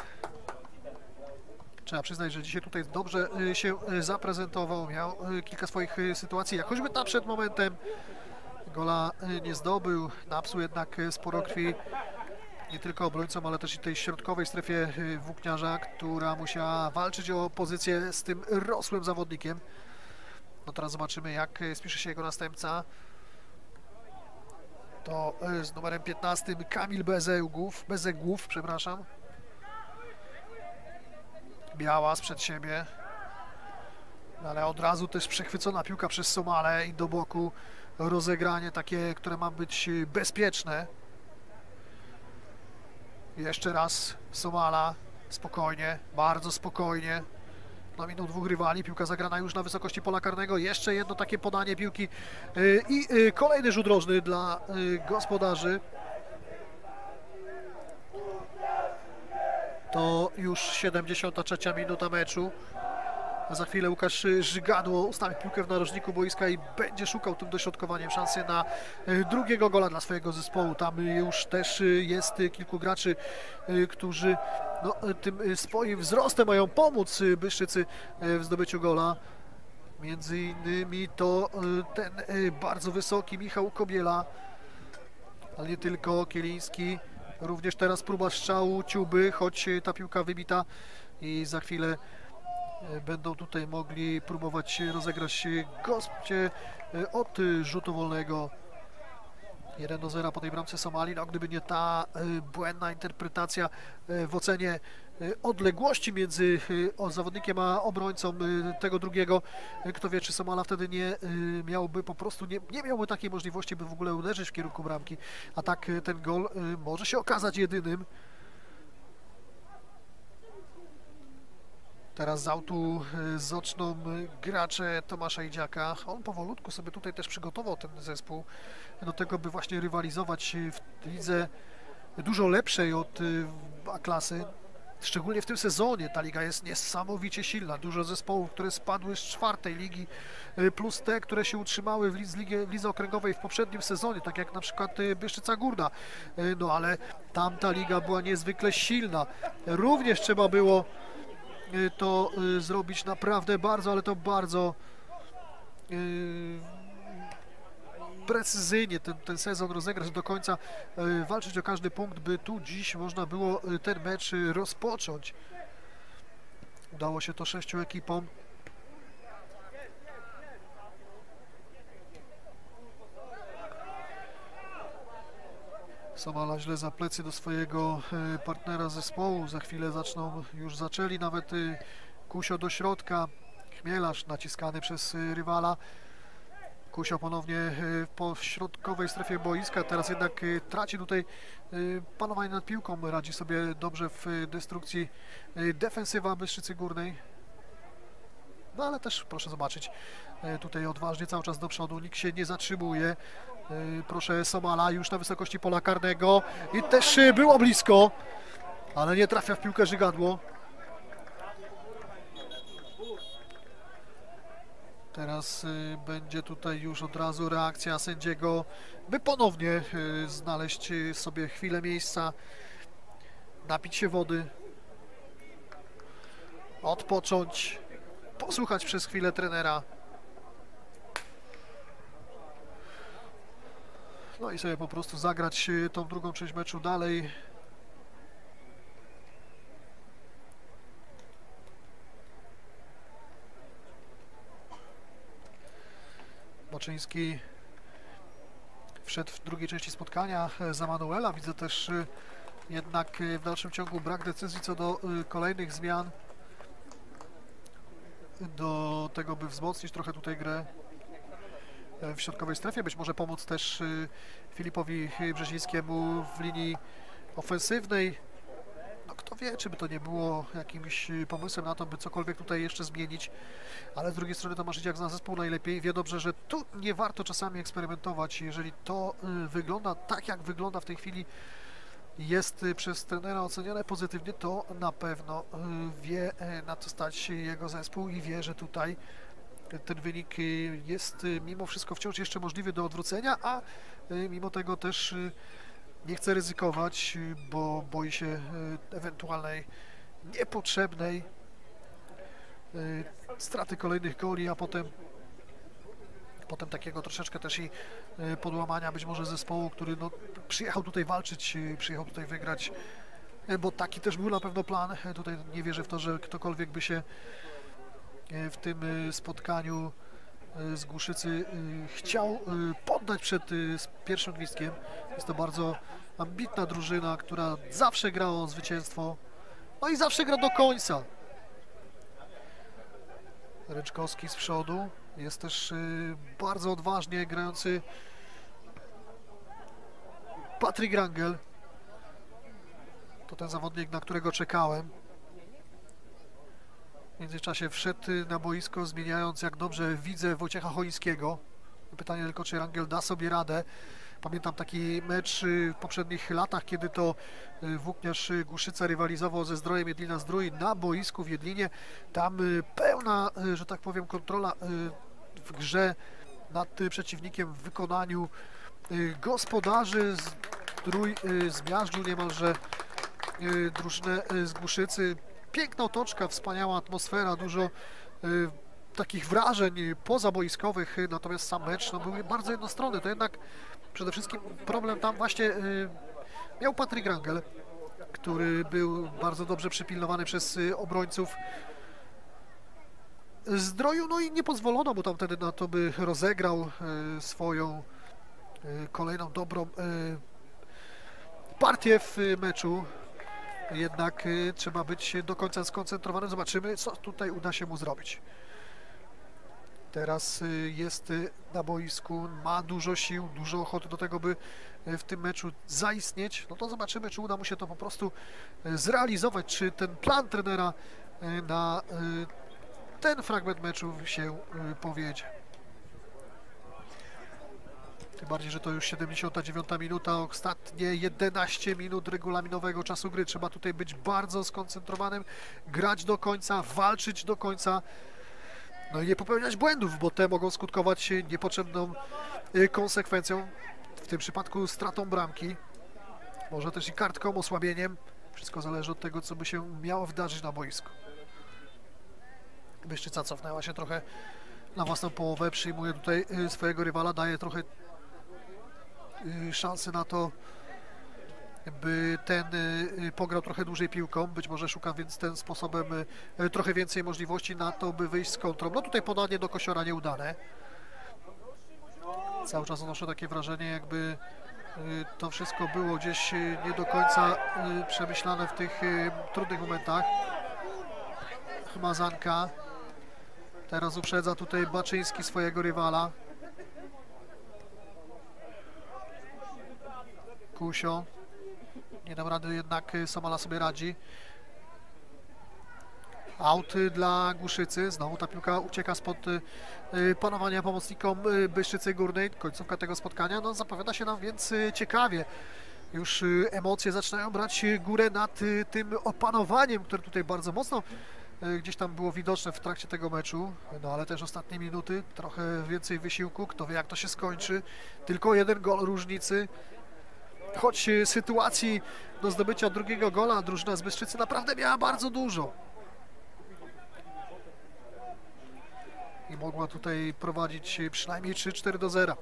Trzeba przyznać, że dzisiaj tutaj dobrze się zaprezentował, miał kilka swoich sytuacji, jak choćby ta przed momentem. Gola nie zdobył, napsuł jednak sporo krwi nie tylko obrońcom, ale też i tej środkowej strefie Włókniarza, która musiała walczyć o pozycję z tym rosłym zawodnikiem. No teraz zobaczymy, jak spisze się jego następca. To z numerem piętnastym Kamil Bezegłów, Bezegłów, przepraszam. Biała sprzed siebie, ale od razu też przechwycona piłka przez Somalę i do boku rozegranie takie, które ma być bezpieczne. Jeszcze raz Somala, spokojnie, bardzo spokojnie. Na minut dwóch rywali, piłka zagrana już na wysokości pola karnego, jeszcze jedno takie podanie piłki i kolejny rzut rożny dla gospodarzy. To już siedemdziesiąta trzecia minuta meczu. A za chwilę Łukasz Żygadło ustawi piłkę w narożniku boiska i będzie szukał tym dośrodkowaniem szansy na drugiego gola dla swojego zespołu. Tam już też jest kilku graczy, którzy no, tym swoim wzrostem mają pomóc Bystrzycy w zdobyciu gola. Między innymi to ten bardzo wysoki Michał Kobiela, ale nie tylko, Kieliński. Również teraz próba strzału Ciuby, choć ta piłka wybita i za chwilę będą tutaj mogli próbować rozegrać goście od rzutu wolnego. jeden do zera po tej bramce Somalii. No, gdyby nie ta błędna interpretacja w ocenie odległości między zawodnikiem a obrońcą tego drugiego, kto wie, czy Somala wtedy nie miałby po prostu, nie, nie miałby takiej możliwości, by w ogóle uderzyć w kierunku bramki. A tak ten gol może się okazać jedynym. Teraz z autu zoczną gracze Tomasza Idziaka. On powolutku sobie tutaj też przygotował ten zespół do tego, by właśnie rywalizować w lidze dużo lepszej od A-klasy. Szczególnie w tym sezonie ta liga jest niesamowicie silna. Dużo zespołów, które spadły z czwartej ligi, plus te, które się utrzymały w lidze, w lidze okręgowej w poprzednim sezonie, tak jak na przykład Bystrzyca Górna. No ale tamta liga była niezwykle silna. Również trzeba było to y, zrobić naprawdę bardzo, ale to bardzo y, precyzyjnie ten, ten sezon rozegrać do końca, y, walczyć o każdy punkt, by tu dziś można było y, ten mecz y, rozpocząć. Udało się to sześciu ekipom. Somala źle za plecy do swojego e, partnera zespołu. Za chwilę zaczną, już zaczęli nawet e, Kusio do środka. Chmielarz naciskany przez e, rywala. Kusio ponownie e, po środkowej strefie boiska. Teraz jednak e, traci tutaj e, panowanie nad piłką. Radzi sobie dobrze w e, destrukcji e, defensywa Bystrzycy Górnej. No ale też proszę zobaczyć, e, tutaj odważnie cały czas do przodu. Nikt się nie zatrzymuje. Proszę Somala już na wysokości pola karnego i też było blisko, ale nie trafia w piłkę żygadło. Teraz będzie tutaj już od razu reakcja sędziego, by ponownie znaleźć sobie chwilę miejsca, napić się wody, odpocząć, posłuchać przez chwilę trenera. No i sobie po prostu zagrać tą drugą część meczu dalej. Boczyński wszedł w drugiej części spotkania za Manuela. Widzę też jednak w dalszym ciągu brak decyzji co do kolejnych zmian. Do tego, by wzmocnić trochę tutaj grę w środkowej strefie, być może pomóc też Filipowi Brzezińskiemu w linii ofensywnej. No kto wie, czy by to nie było jakimś pomysłem na to, by cokolwiek tutaj jeszcze zmienić, ale z drugiej strony Tomasz Idziak zna zespół najlepiej, wie dobrze, że tu nie warto czasami eksperymentować. Jeżeli to wygląda tak, jak wygląda w tej chwili, jest przez trenera oceniane pozytywnie, to na pewno wie na co stać jego zespół i wie, że tutaj ten wynik jest mimo wszystko wciąż jeszcze możliwy do odwrócenia, a mimo tego też nie chce ryzykować, bo boi się ewentualnej niepotrzebnej straty kolejnych goli, a potem potem takiego troszeczkę też i podłamania być może zespołu, który no, przyjechał tutaj walczyć, przyjechał tutaj wygrać, bo taki też był na pewno plan. Tutaj nie wierzę w to, że ktokolwiek by się w tym spotkaniu z Głuszycy chciał poddać przed pierwszym gwizdkiem. Jest to bardzo ambitna drużyna, która zawsze gra o zwycięstwo, no i zawsze gra do końca. Ryczkowski z przodu, jest też bardzo odważnie grający Patryk Rangel. To ten zawodnik, na którego czekałem. W międzyczasie wszedł na boisko, zmieniając, jak dobrze widzę, Wojciecha Choińskiego. Pytanie tylko, czy Rangel da sobie radę. Pamiętam taki mecz w poprzednich latach, kiedy to włókniarz Głuszyca rywalizował ze Zdrojem Jedlina-Zdrój na boisku w Jedlinie. Tam pełna, że tak powiem, kontrola w grze nad przeciwnikiem w wykonaniu gospodarzy. Zdrój zmiażdżył niemalże drużynę z Głuszycy. Piękna otoczka, wspaniała atmosfera, dużo y, takich wrażeń pozaboiskowych, natomiast sam mecz no, był bardzo jednostronny. To jednak przede wszystkim problem tam właśnie y, miał Patryk Rangel, który był bardzo dobrze przypilnowany przez y, obrońców Zdroju, no i nie pozwolono mu tam wtedy na to, by rozegrał y, swoją y, kolejną dobrą y, partię w y, meczu. Jednak y, trzeba być do końca skoncentrowanym. Zobaczymy, co tutaj uda się mu zrobić. Teraz y, jest y, na boisku, ma dużo sił, dużo ochoty do tego, by y, w tym meczu zaistnieć. No to zobaczymy, czy uda mu się to po prostu y, zrealizować, czy ten plan trenera y, na y, ten fragment meczu się y, powiedzie. Tym bardziej, że to już siedemdziesiąta dziewiąta minuta, ostatnie jedenaście minut regulaminowego czasu gry. Trzeba tutaj być bardzo skoncentrowanym, grać do końca, walczyć do końca, no i nie popełniać błędów, bo te mogą skutkować niepotrzebną konsekwencją, w tym przypadku stratą bramki, może też i kartką, osłabieniem. Wszystko zależy od tego, co by się miało wydarzyć na boisku. Bystrzyca cofnęła się trochę na własną połowę, przyjmuje tutaj swojego rywala, daje trochę szansy na to, by ten pograł trochę dłużej piłką, być może szuka więc tym sposobem trochę więcej możliwości na to, by wyjść z kontrą. No tutaj podanie do Kosiora nieudane. Cały czas odnoszę takie wrażenie, jakby to wszystko było gdzieś nie do końca przemyślane w tych trudnych momentach. Mazanka. Teraz uprzedza tutaj Baczyński swojego rywala. Kusio. Nie dam rady, jednak Somala sobie radzi. Aut dla Głuszycy. Znowu ta piłka ucieka spod panowania pomocnikom Bystrzycy Górnej. Końcówka tego spotkania no, zapowiada się nam więc ciekawie. Już emocje zaczynają brać górę nad tym opanowaniem, które tutaj bardzo mocno gdzieś tam było widoczne w trakcie tego meczu. No ale też ostatnie minuty, trochę więcej wysiłku. Kto wie, jak to się skończy. Tylko jeden gol różnicy. Choć sytuacji do zdobycia drugiego gola drużyna z Bystrzycy naprawdę miała bardzo dużo. I mogła tutaj prowadzić przynajmniej trzy cztery do zera.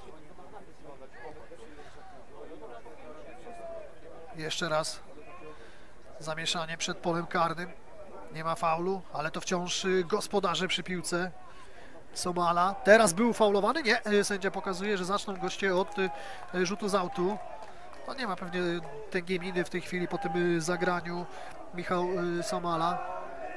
Jeszcze raz zamieszanie przed polem karnym. Nie ma faulu, ale to wciąż gospodarze przy piłce. Somala. Teraz był faulowany? Nie. Sędzia pokazuje, że zaczną goście od rzutu z autu. No nie ma pewnie tęgiej miny w tej chwili po tym zagraniu Michał Somala.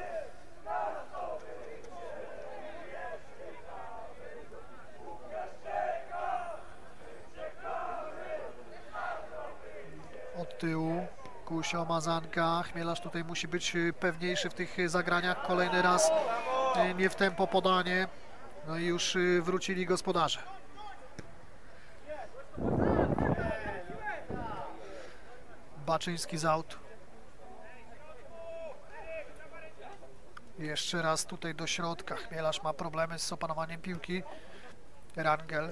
Od tyłu Kusio, Mazanka. Chmielarz tutaj musi być pewniejszy w tych zagraniach. Kolejny raz nie w tempo podanie. No i już wrócili gospodarze. Baczyński z aut. Jeszcze raz tutaj do środka. Chmielarz ma problemy z opanowaniem piłki. Rangel.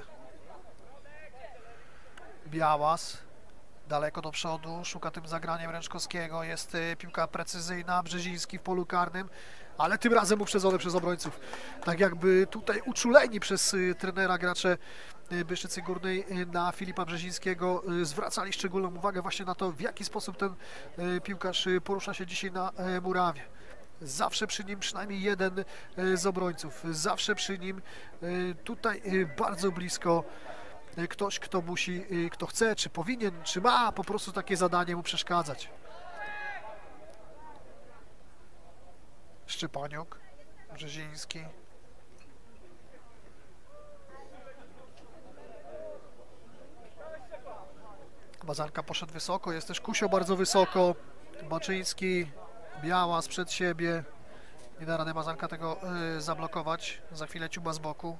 Białas. Daleko do przodu. Szuka tym zagraniem Ręczkowskiego. Jest piłka precyzyjna. Brzeziński w polu karnym. Ale tym razem uprzedzony przez obrońców. Tak jakby tutaj uczuleni przez trenera gracze Bystrzycy Górnej na Filipa Brzezińskiego zwracali szczególną uwagę właśnie na to, w jaki sposób ten piłkarz porusza się dzisiaj na murawie. Zawsze przy nim przynajmniej jeden z obrońców. Zawsze przy nim tutaj bardzo blisko ktoś, kto musi, kto chce, czy powinien, czy ma po prostu takie zadanie mu przeszkadzać. Szczepaniuk, Brzeziński. Mazanka poszedł wysoko, jest też Kusio bardzo wysoko. Baczyński, Białas przed siebie. Nie da rady Mazanka tego y, zablokować. Za chwilę Ciuba z boku.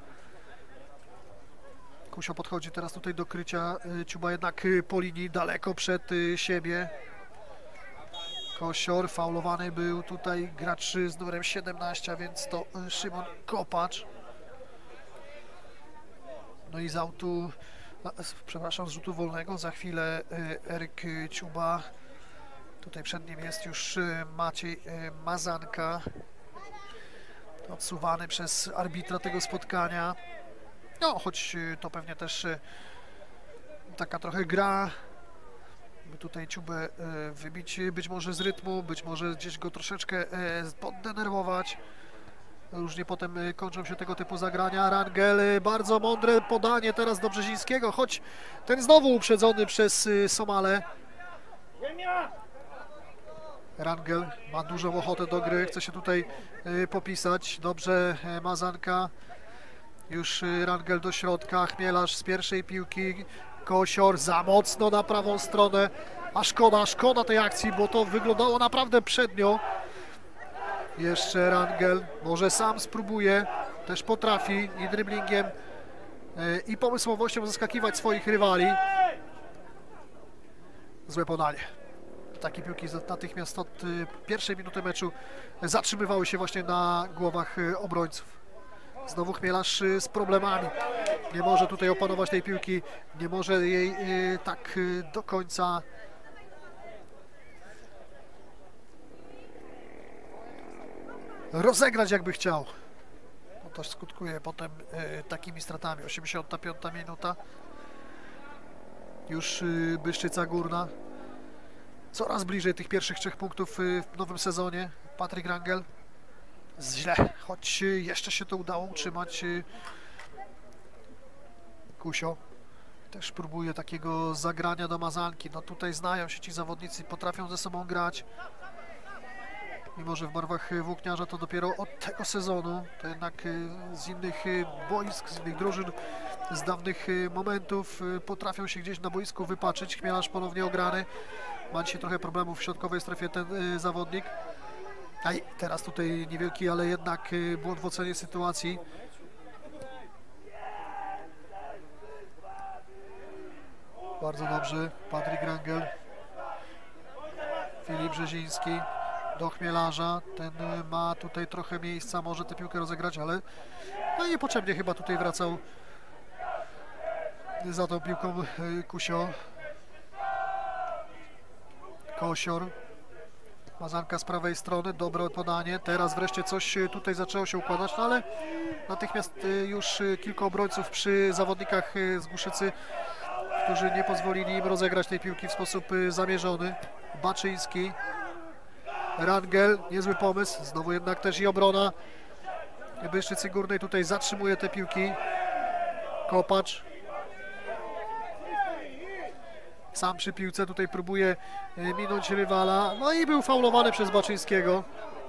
Kusio podchodzi teraz tutaj do krycia. Y, Ciuba jednak y, po linii, daleko przed y, siebie. Kosior, faulowany był tutaj gracz z numerem siedemnaście, a więc to y, Szymon Kopacz. No i z autu, przepraszam, z rzutu wolnego za chwilę Eryk Ciuba. Tutaj przed nim jest już Maciej Mazanka, odsuwany przez arbitra tego spotkania. No, choć to pewnie też taka trochę gra, by tutaj Ciubę wybić być może z rytmu, być może gdzieś go troszeczkę poddenerwować. Różnie potem kończą się tego typu zagrania. Rangel, bardzo mądre podanie teraz do Brzezińskiego, choć ten znowu uprzedzony przez Somalę. Rangel ma dużą ochotę do gry, chce się tutaj popisać. Dobrze, Mazanka. Już Rangel do środka, Chmielarz z pierwszej piłki. Kosior za mocno na prawą stronę. A szkoda, szkoda tej akcji, bo to wyglądało naprawdę przednio. Jeszcze Rangel, może sam spróbuje, też potrafi i dribblingiem i pomysłowością zaskakiwać swoich rywali. Złe podanie. Takie piłki natychmiast od pierwszej minuty meczu zatrzymywały się właśnie na głowach obrońców. Znowu Chmielarz z problemami. Nie może tutaj opanować tej piłki, nie może jej tak do końca rozegrać, jakby chciał. No to skutkuje potem y, takimi stratami. osiemdziesiąta piąta minuta. Już y, Bystrzyca Górna. Coraz bliżej tych pierwszych trzech punktów y, w nowym sezonie. Patryk Rangel. Źle, choć y, jeszcze się to udało utrzymać. Y, Kusio. Też próbuje takiego zagrania do Mazanki. No tutaj znają się ci zawodnicy, potrafią ze sobą grać. Mimo że w barwach Włókniarza to dopiero od tego sezonu, to jednak z innych boisk, z innych drużyn, z dawnych momentów potrafią się gdzieś na boisku wypaczyć. Chmielarz ponownie ograny. Ma dzisiaj trochę problemów w środkowej strefie ten zawodnik. Aj, teraz tutaj niewielki, ale jednak błąd w ocenie sytuacji. Bardzo dobrze, Patryk Rangel. Filip Brzeziński do Chmielarza. Ten ma tutaj trochę miejsca, może tę piłkę rozegrać, ale no niepotrzebnie chyba tutaj wracał za tą piłką Kusio. Kosior. Mazanka z prawej strony, dobre podanie. Teraz wreszcie coś tutaj zaczęło się układać, no ale natychmiast już kilku obrońców przy zawodnikach z Głuszycy, którzy nie pozwolili im rozegrać tej piłki w sposób zamierzony. Baczyński. Rangel, niezły pomysł. Znowu jednak też i obrona Bystrzycy Górnej tutaj zatrzymuje te piłki. Kopacz. Sam przy piłce tutaj próbuje minąć rywala. No i był faulowany przez Baczyńskiego.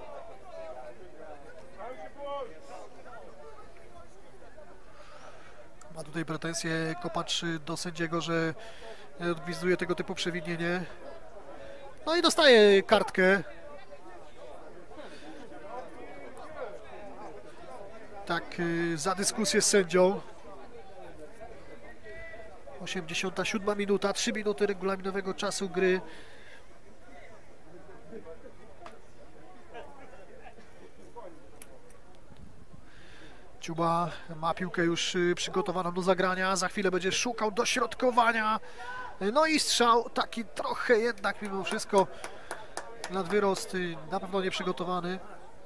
Ma tutaj pretensje Kopacz do sędziego, że odgwizduje tego typu przewinienie. No i dostaje kartkę. Tak, za dyskusję z sędzią. osiemdziesiąta siódma minuta, trzy minuty regulaminowego czasu gry. Ciuba ma piłkę już przygotowaną do zagrania, za chwilę będzie szukał dośrodkowania. No i strzał taki trochę jednak mimo wszystko nad wyrost, na pewno nieprzygotowany.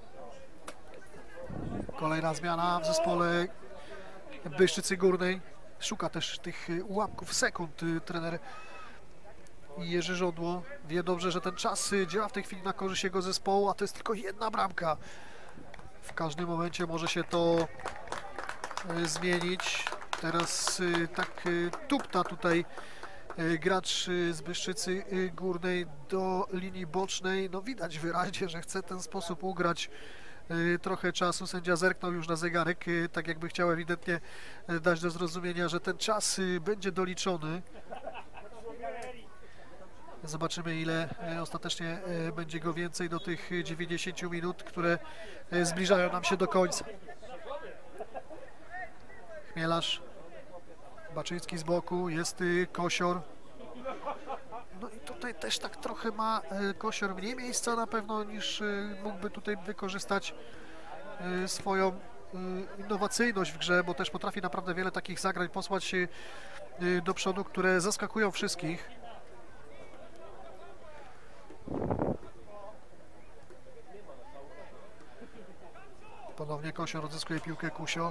Kolejna zmiana w zespole Bystrzycy Górnej. Szuka też tych ułamków sekund trener Jerzy Żądło. Wie dobrze, że ten czas działa w tej chwili na korzyść jego zespołu, a to jest tylko jedna bramka. W każdym momencie może się to zmienić. Teraz tak tupta tutaj gracz z Bystrzycy Górnej do linii bocznej. No widać wyraźnie, że chce w ten sposób ugrać trochę czasu. Sędzia zerknął już na zegarek, tak jakby chciał ewidentnie dać do zrozumienia, że ten czas będzie doliczony. Zobaczymy, ile ostatecznie będzie go więcej do tych dziewięćdziesięciu minut, które zbliżają nam się do końca. Chmielarz, Baczyński z boku, jest Kosior. No i tutaj też tak trochę ma Kosior mniej miejsca na pewno niż mógłby tutaj wykorzystać swoją innowacyjność w grze, bo też potrafi naprawdę wiele takich zagrań posłać do przodu, które zaskakują wszystkich. Ponownie Kosior odzyskuje piłkę, Kusio.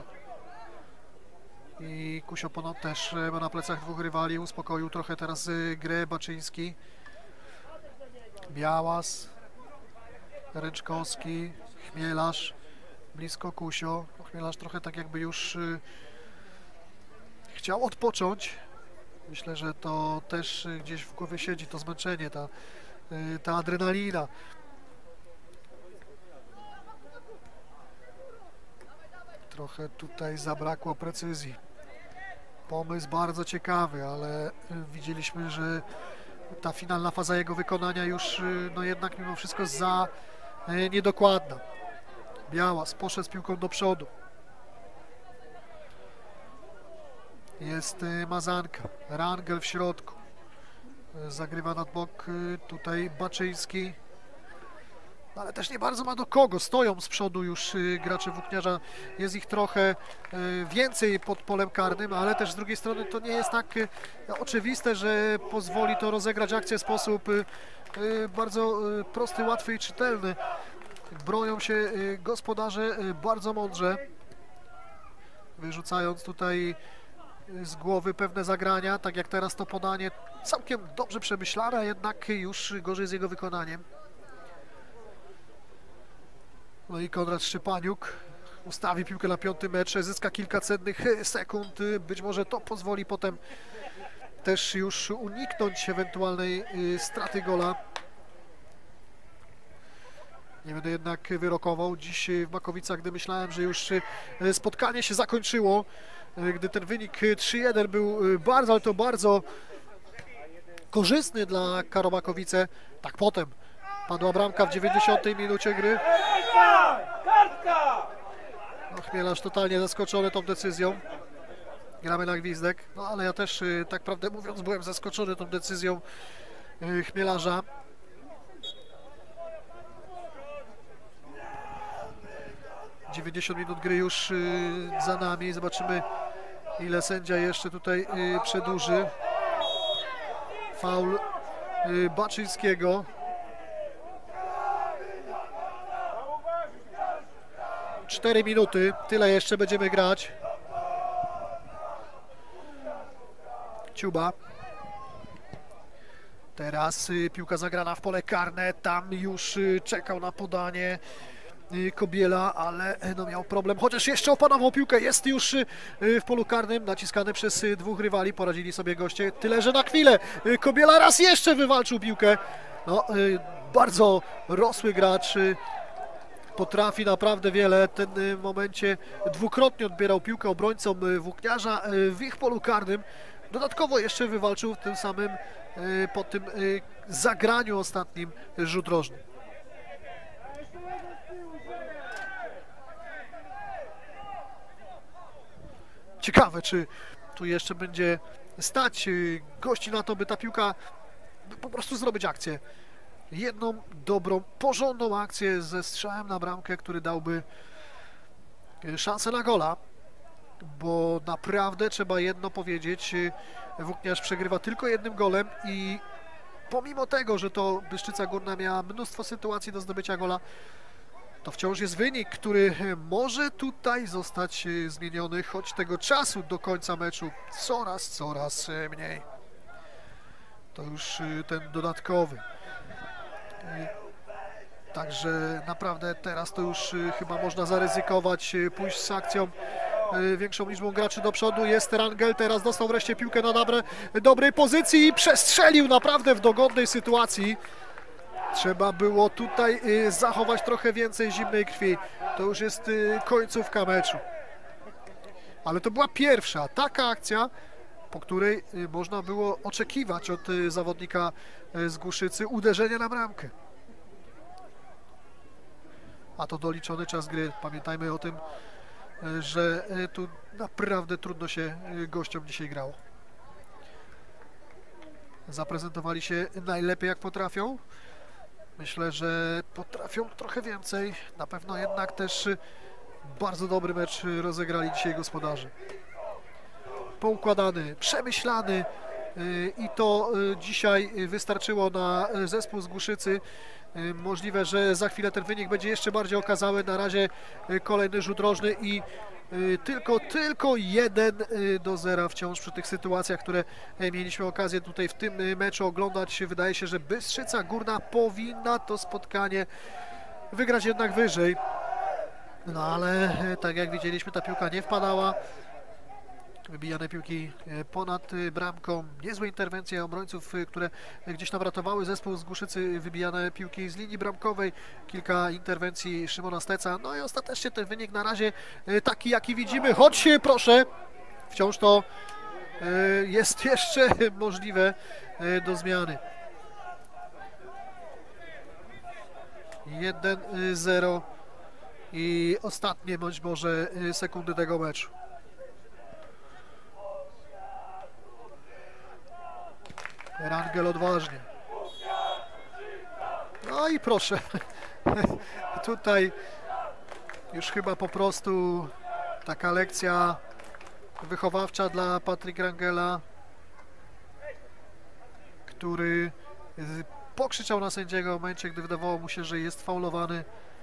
I Kusio ponownie też ma na plecach dwóch rywali, uspokoił trochę teraz grę Baczyński. Białas, Ręczkowski, Chmielarz, blisko Kusio. No, Chmielarz trochę tak jakby już y, chciał odpocząć. Myślę, że to też gdzieś w głowie siedzi to zmęczenie, ta, y, ta adrenalina. Trochę tutaj zabrakło precyzji. Pomysł bardzo ciekawy, ale widzieliśmy, że ta finalna faza jego wykonania już no jednak mimo wszystko za niedokładna. Białas poszedł z piłką do przodu. Jest Mazanka, Rangel w środku. Zagrywa nad bok tutaj Baczyński. No ale też nie bardzo ma do kogo. Stoją z przodu już gracze Włókniarza. Jest ich trochę więcej pod polem karnym, ale też z drugiej strony to nie jest tak oczywiste, że pozwoli to rozegrać akcję w sposób bardzo prosty, łatwy i czytelny. Bronią się gospodarze bardzo mądrze, wyrzucając tutaj z głowy pewne zagrania, tak jak teraz to podanie całkiem dobrze przemyślane, a jednak już gorzej z jego wykonaniem. No i Konrad Szczepaniuk ustawi piłkę na piątym metrze, zyska kilka cennych sekund, być może to pozwoli potem też już uniknąć ewentualnej y, straty gola. Nie będę jednak wyrokował. Dziś w Makowicach, gdy myślałem, że już y, spotkanie się zakończyło, y, gdy ten wynik trzy jeden był y, bardzo, ale to bardzo korzystny dla Karo Makowice, tak potem padła bramka w dziewięćdziesiątej minucie gry. No, Chmielarz totalnie zaskoczony tą decyzją. Gramy na gwizdek, no ale ja też, y, tak prawdę mówiąc, byłem zaskoczony tą decyzją y, Chmielarza. dziewięćdziesiąt minut gry już y, za nami. Zobaczymy, ile sędzia jeszcze tutaj y, przedłuży. Faul y, Baczyńskiego. cztery minuty, tyle jeszcze będziemy grać. Ciuba. Teraz y, piłka zagrana w pole karne. Tam już y, czekał na podanie y, Kobiela, ale y, no, miał problem. Chociaż jeszcze opanował piłkę. Jest już y, w polu karnym, naciskany przez y, dwóch rywali. Poradzili sobie goście. Tyle, że na chwilę y, Kobiela raz jeszcze wywalczył piłkę. No, y, bardzo rosły gracz. Y, Potrafi naprawdę wiele. W tym momencie dwukrotnie odbierał piłkę obrońcom y, Włókniarza y, w ich polu karnym. Dodatkowo jeszcze wywalczył w tym samym, y, po tym y, zagraniu ostatnim rzut rożny. Ciekawe, czy tu jeszcze będzie stać y, gości na to, by ta piłka by po prostu zrobić akcję. Jedną dobrą, porządną akcję ze strzałem na bramkę, który dałby y, szansę na gola. Bo naprawdę trzeba jedno powiedzieć, Włókniarz przegrywa tylko jednym golem i pomimo tego, że to Bystrzyca Górna miała mnóstwo sytuacji do zdobycia gola, to wciąż jest wynik, który może tutaj zostać zmieniony, choć tego czasu do końca meczu coraz, coraz mniej. To już ten dodatkowy. Także naprawdę teraz to już chyba można zaryzykować, pójść z akcją większą liczbą graczy do przodu. Jest Rangel, teraz dostał wreszcie piłkę na dobre, dobrej pozycji i przestrzelił naprawdę w dogodnej sytuacji. Trzeba było tutaj zachować trochę więcej zimnej krwi. To już jest końcówka meczu. Ale to była pierwsza taka akcja, po której można było oczekiwać od zawodnika z Głuszycy uderzenia na bramkę. A to doliczony czas gry. Pamiętajmy o tym, że tu naprawdę trudno się gościom dzisiaj grało. Zaprezentowali się najlepiej jak potrafią. Myślę, że potrafią trochę więcej. Na pewno jednak też bardzo dobry mecz rozegrali dzisiaj gospodarze. Poukładany, przemyślany i to dzisiaj wystarczyło na zespół z Głuszycy. Możliwe, że za chwilę ten wynik będzie jeszcze bardziej okazały. Na razie kolejny rzut rożny i tylko, tylko jeden do zera wciąż przy tych sytuacjach, które mieliśmy okazję tutaj w tym meczu oglądać. Wydaje się, że Bystrzyca Górna powinna to spotkanie wygrać jednak wyżej. No ale tak jak widzieliśmy, ta piłka nie wpadała. Wybijane piłki ponad bramką, niezłe interwencje obrońców, które gdzieś tam ratowały zespół z Głuszycy, wybijane piłki z linii bramkowej, kilka interwencji Szymona Steca, no i ostatecznie ten wynik na razie taki, jaki widzimy, choć proszę, wciąż to jest jeszcze możliwe do zmiany. jeden zero i ostatnie być może sekundy tego meczu. Rangel odważnie. No i proszę. Tutaj już chyba po prostu taka lekcja wychowawcza dla Patryk Rangela, który pokrzyczał na sędziego w momencie, gdy wydawało mu się, że jest faulowany.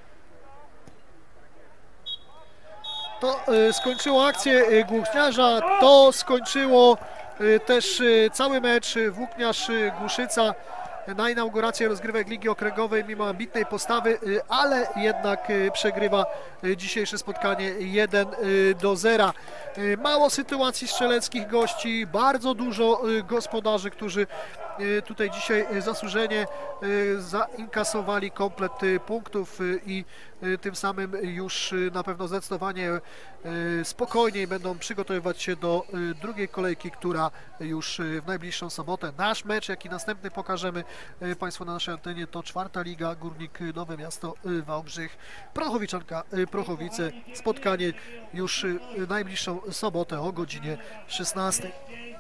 To skończyło akcję Włókniarza, to skończyło też cały mecz. Włókniarz Głuszyca na inaugurację rozgrywek Ligi Okręgowej mimo ambitnej postawy, ale jednak przegrywa dzisiejsze spotkanie jeden do zera. Mało sytuacji strzeleckich gości, bardzo dużo gospodarzy, którzy tutaj dzisiaj zasłużenie zainkasowali komplet punktów i tym samym już na pewno zdecydowanie spokojniej będą przygotowywać się do drugiej kolejki, która już w najbliższą sobotę. Nasz mecz, jak i następny pokażemy Państwu na naszej antenie, to czwarta liga, Górnik Nowe Miasto Wałbrzych, Prochowiczanka Prochowice. Spotkanie już najbliższą sobotę o godzinie szesnastej.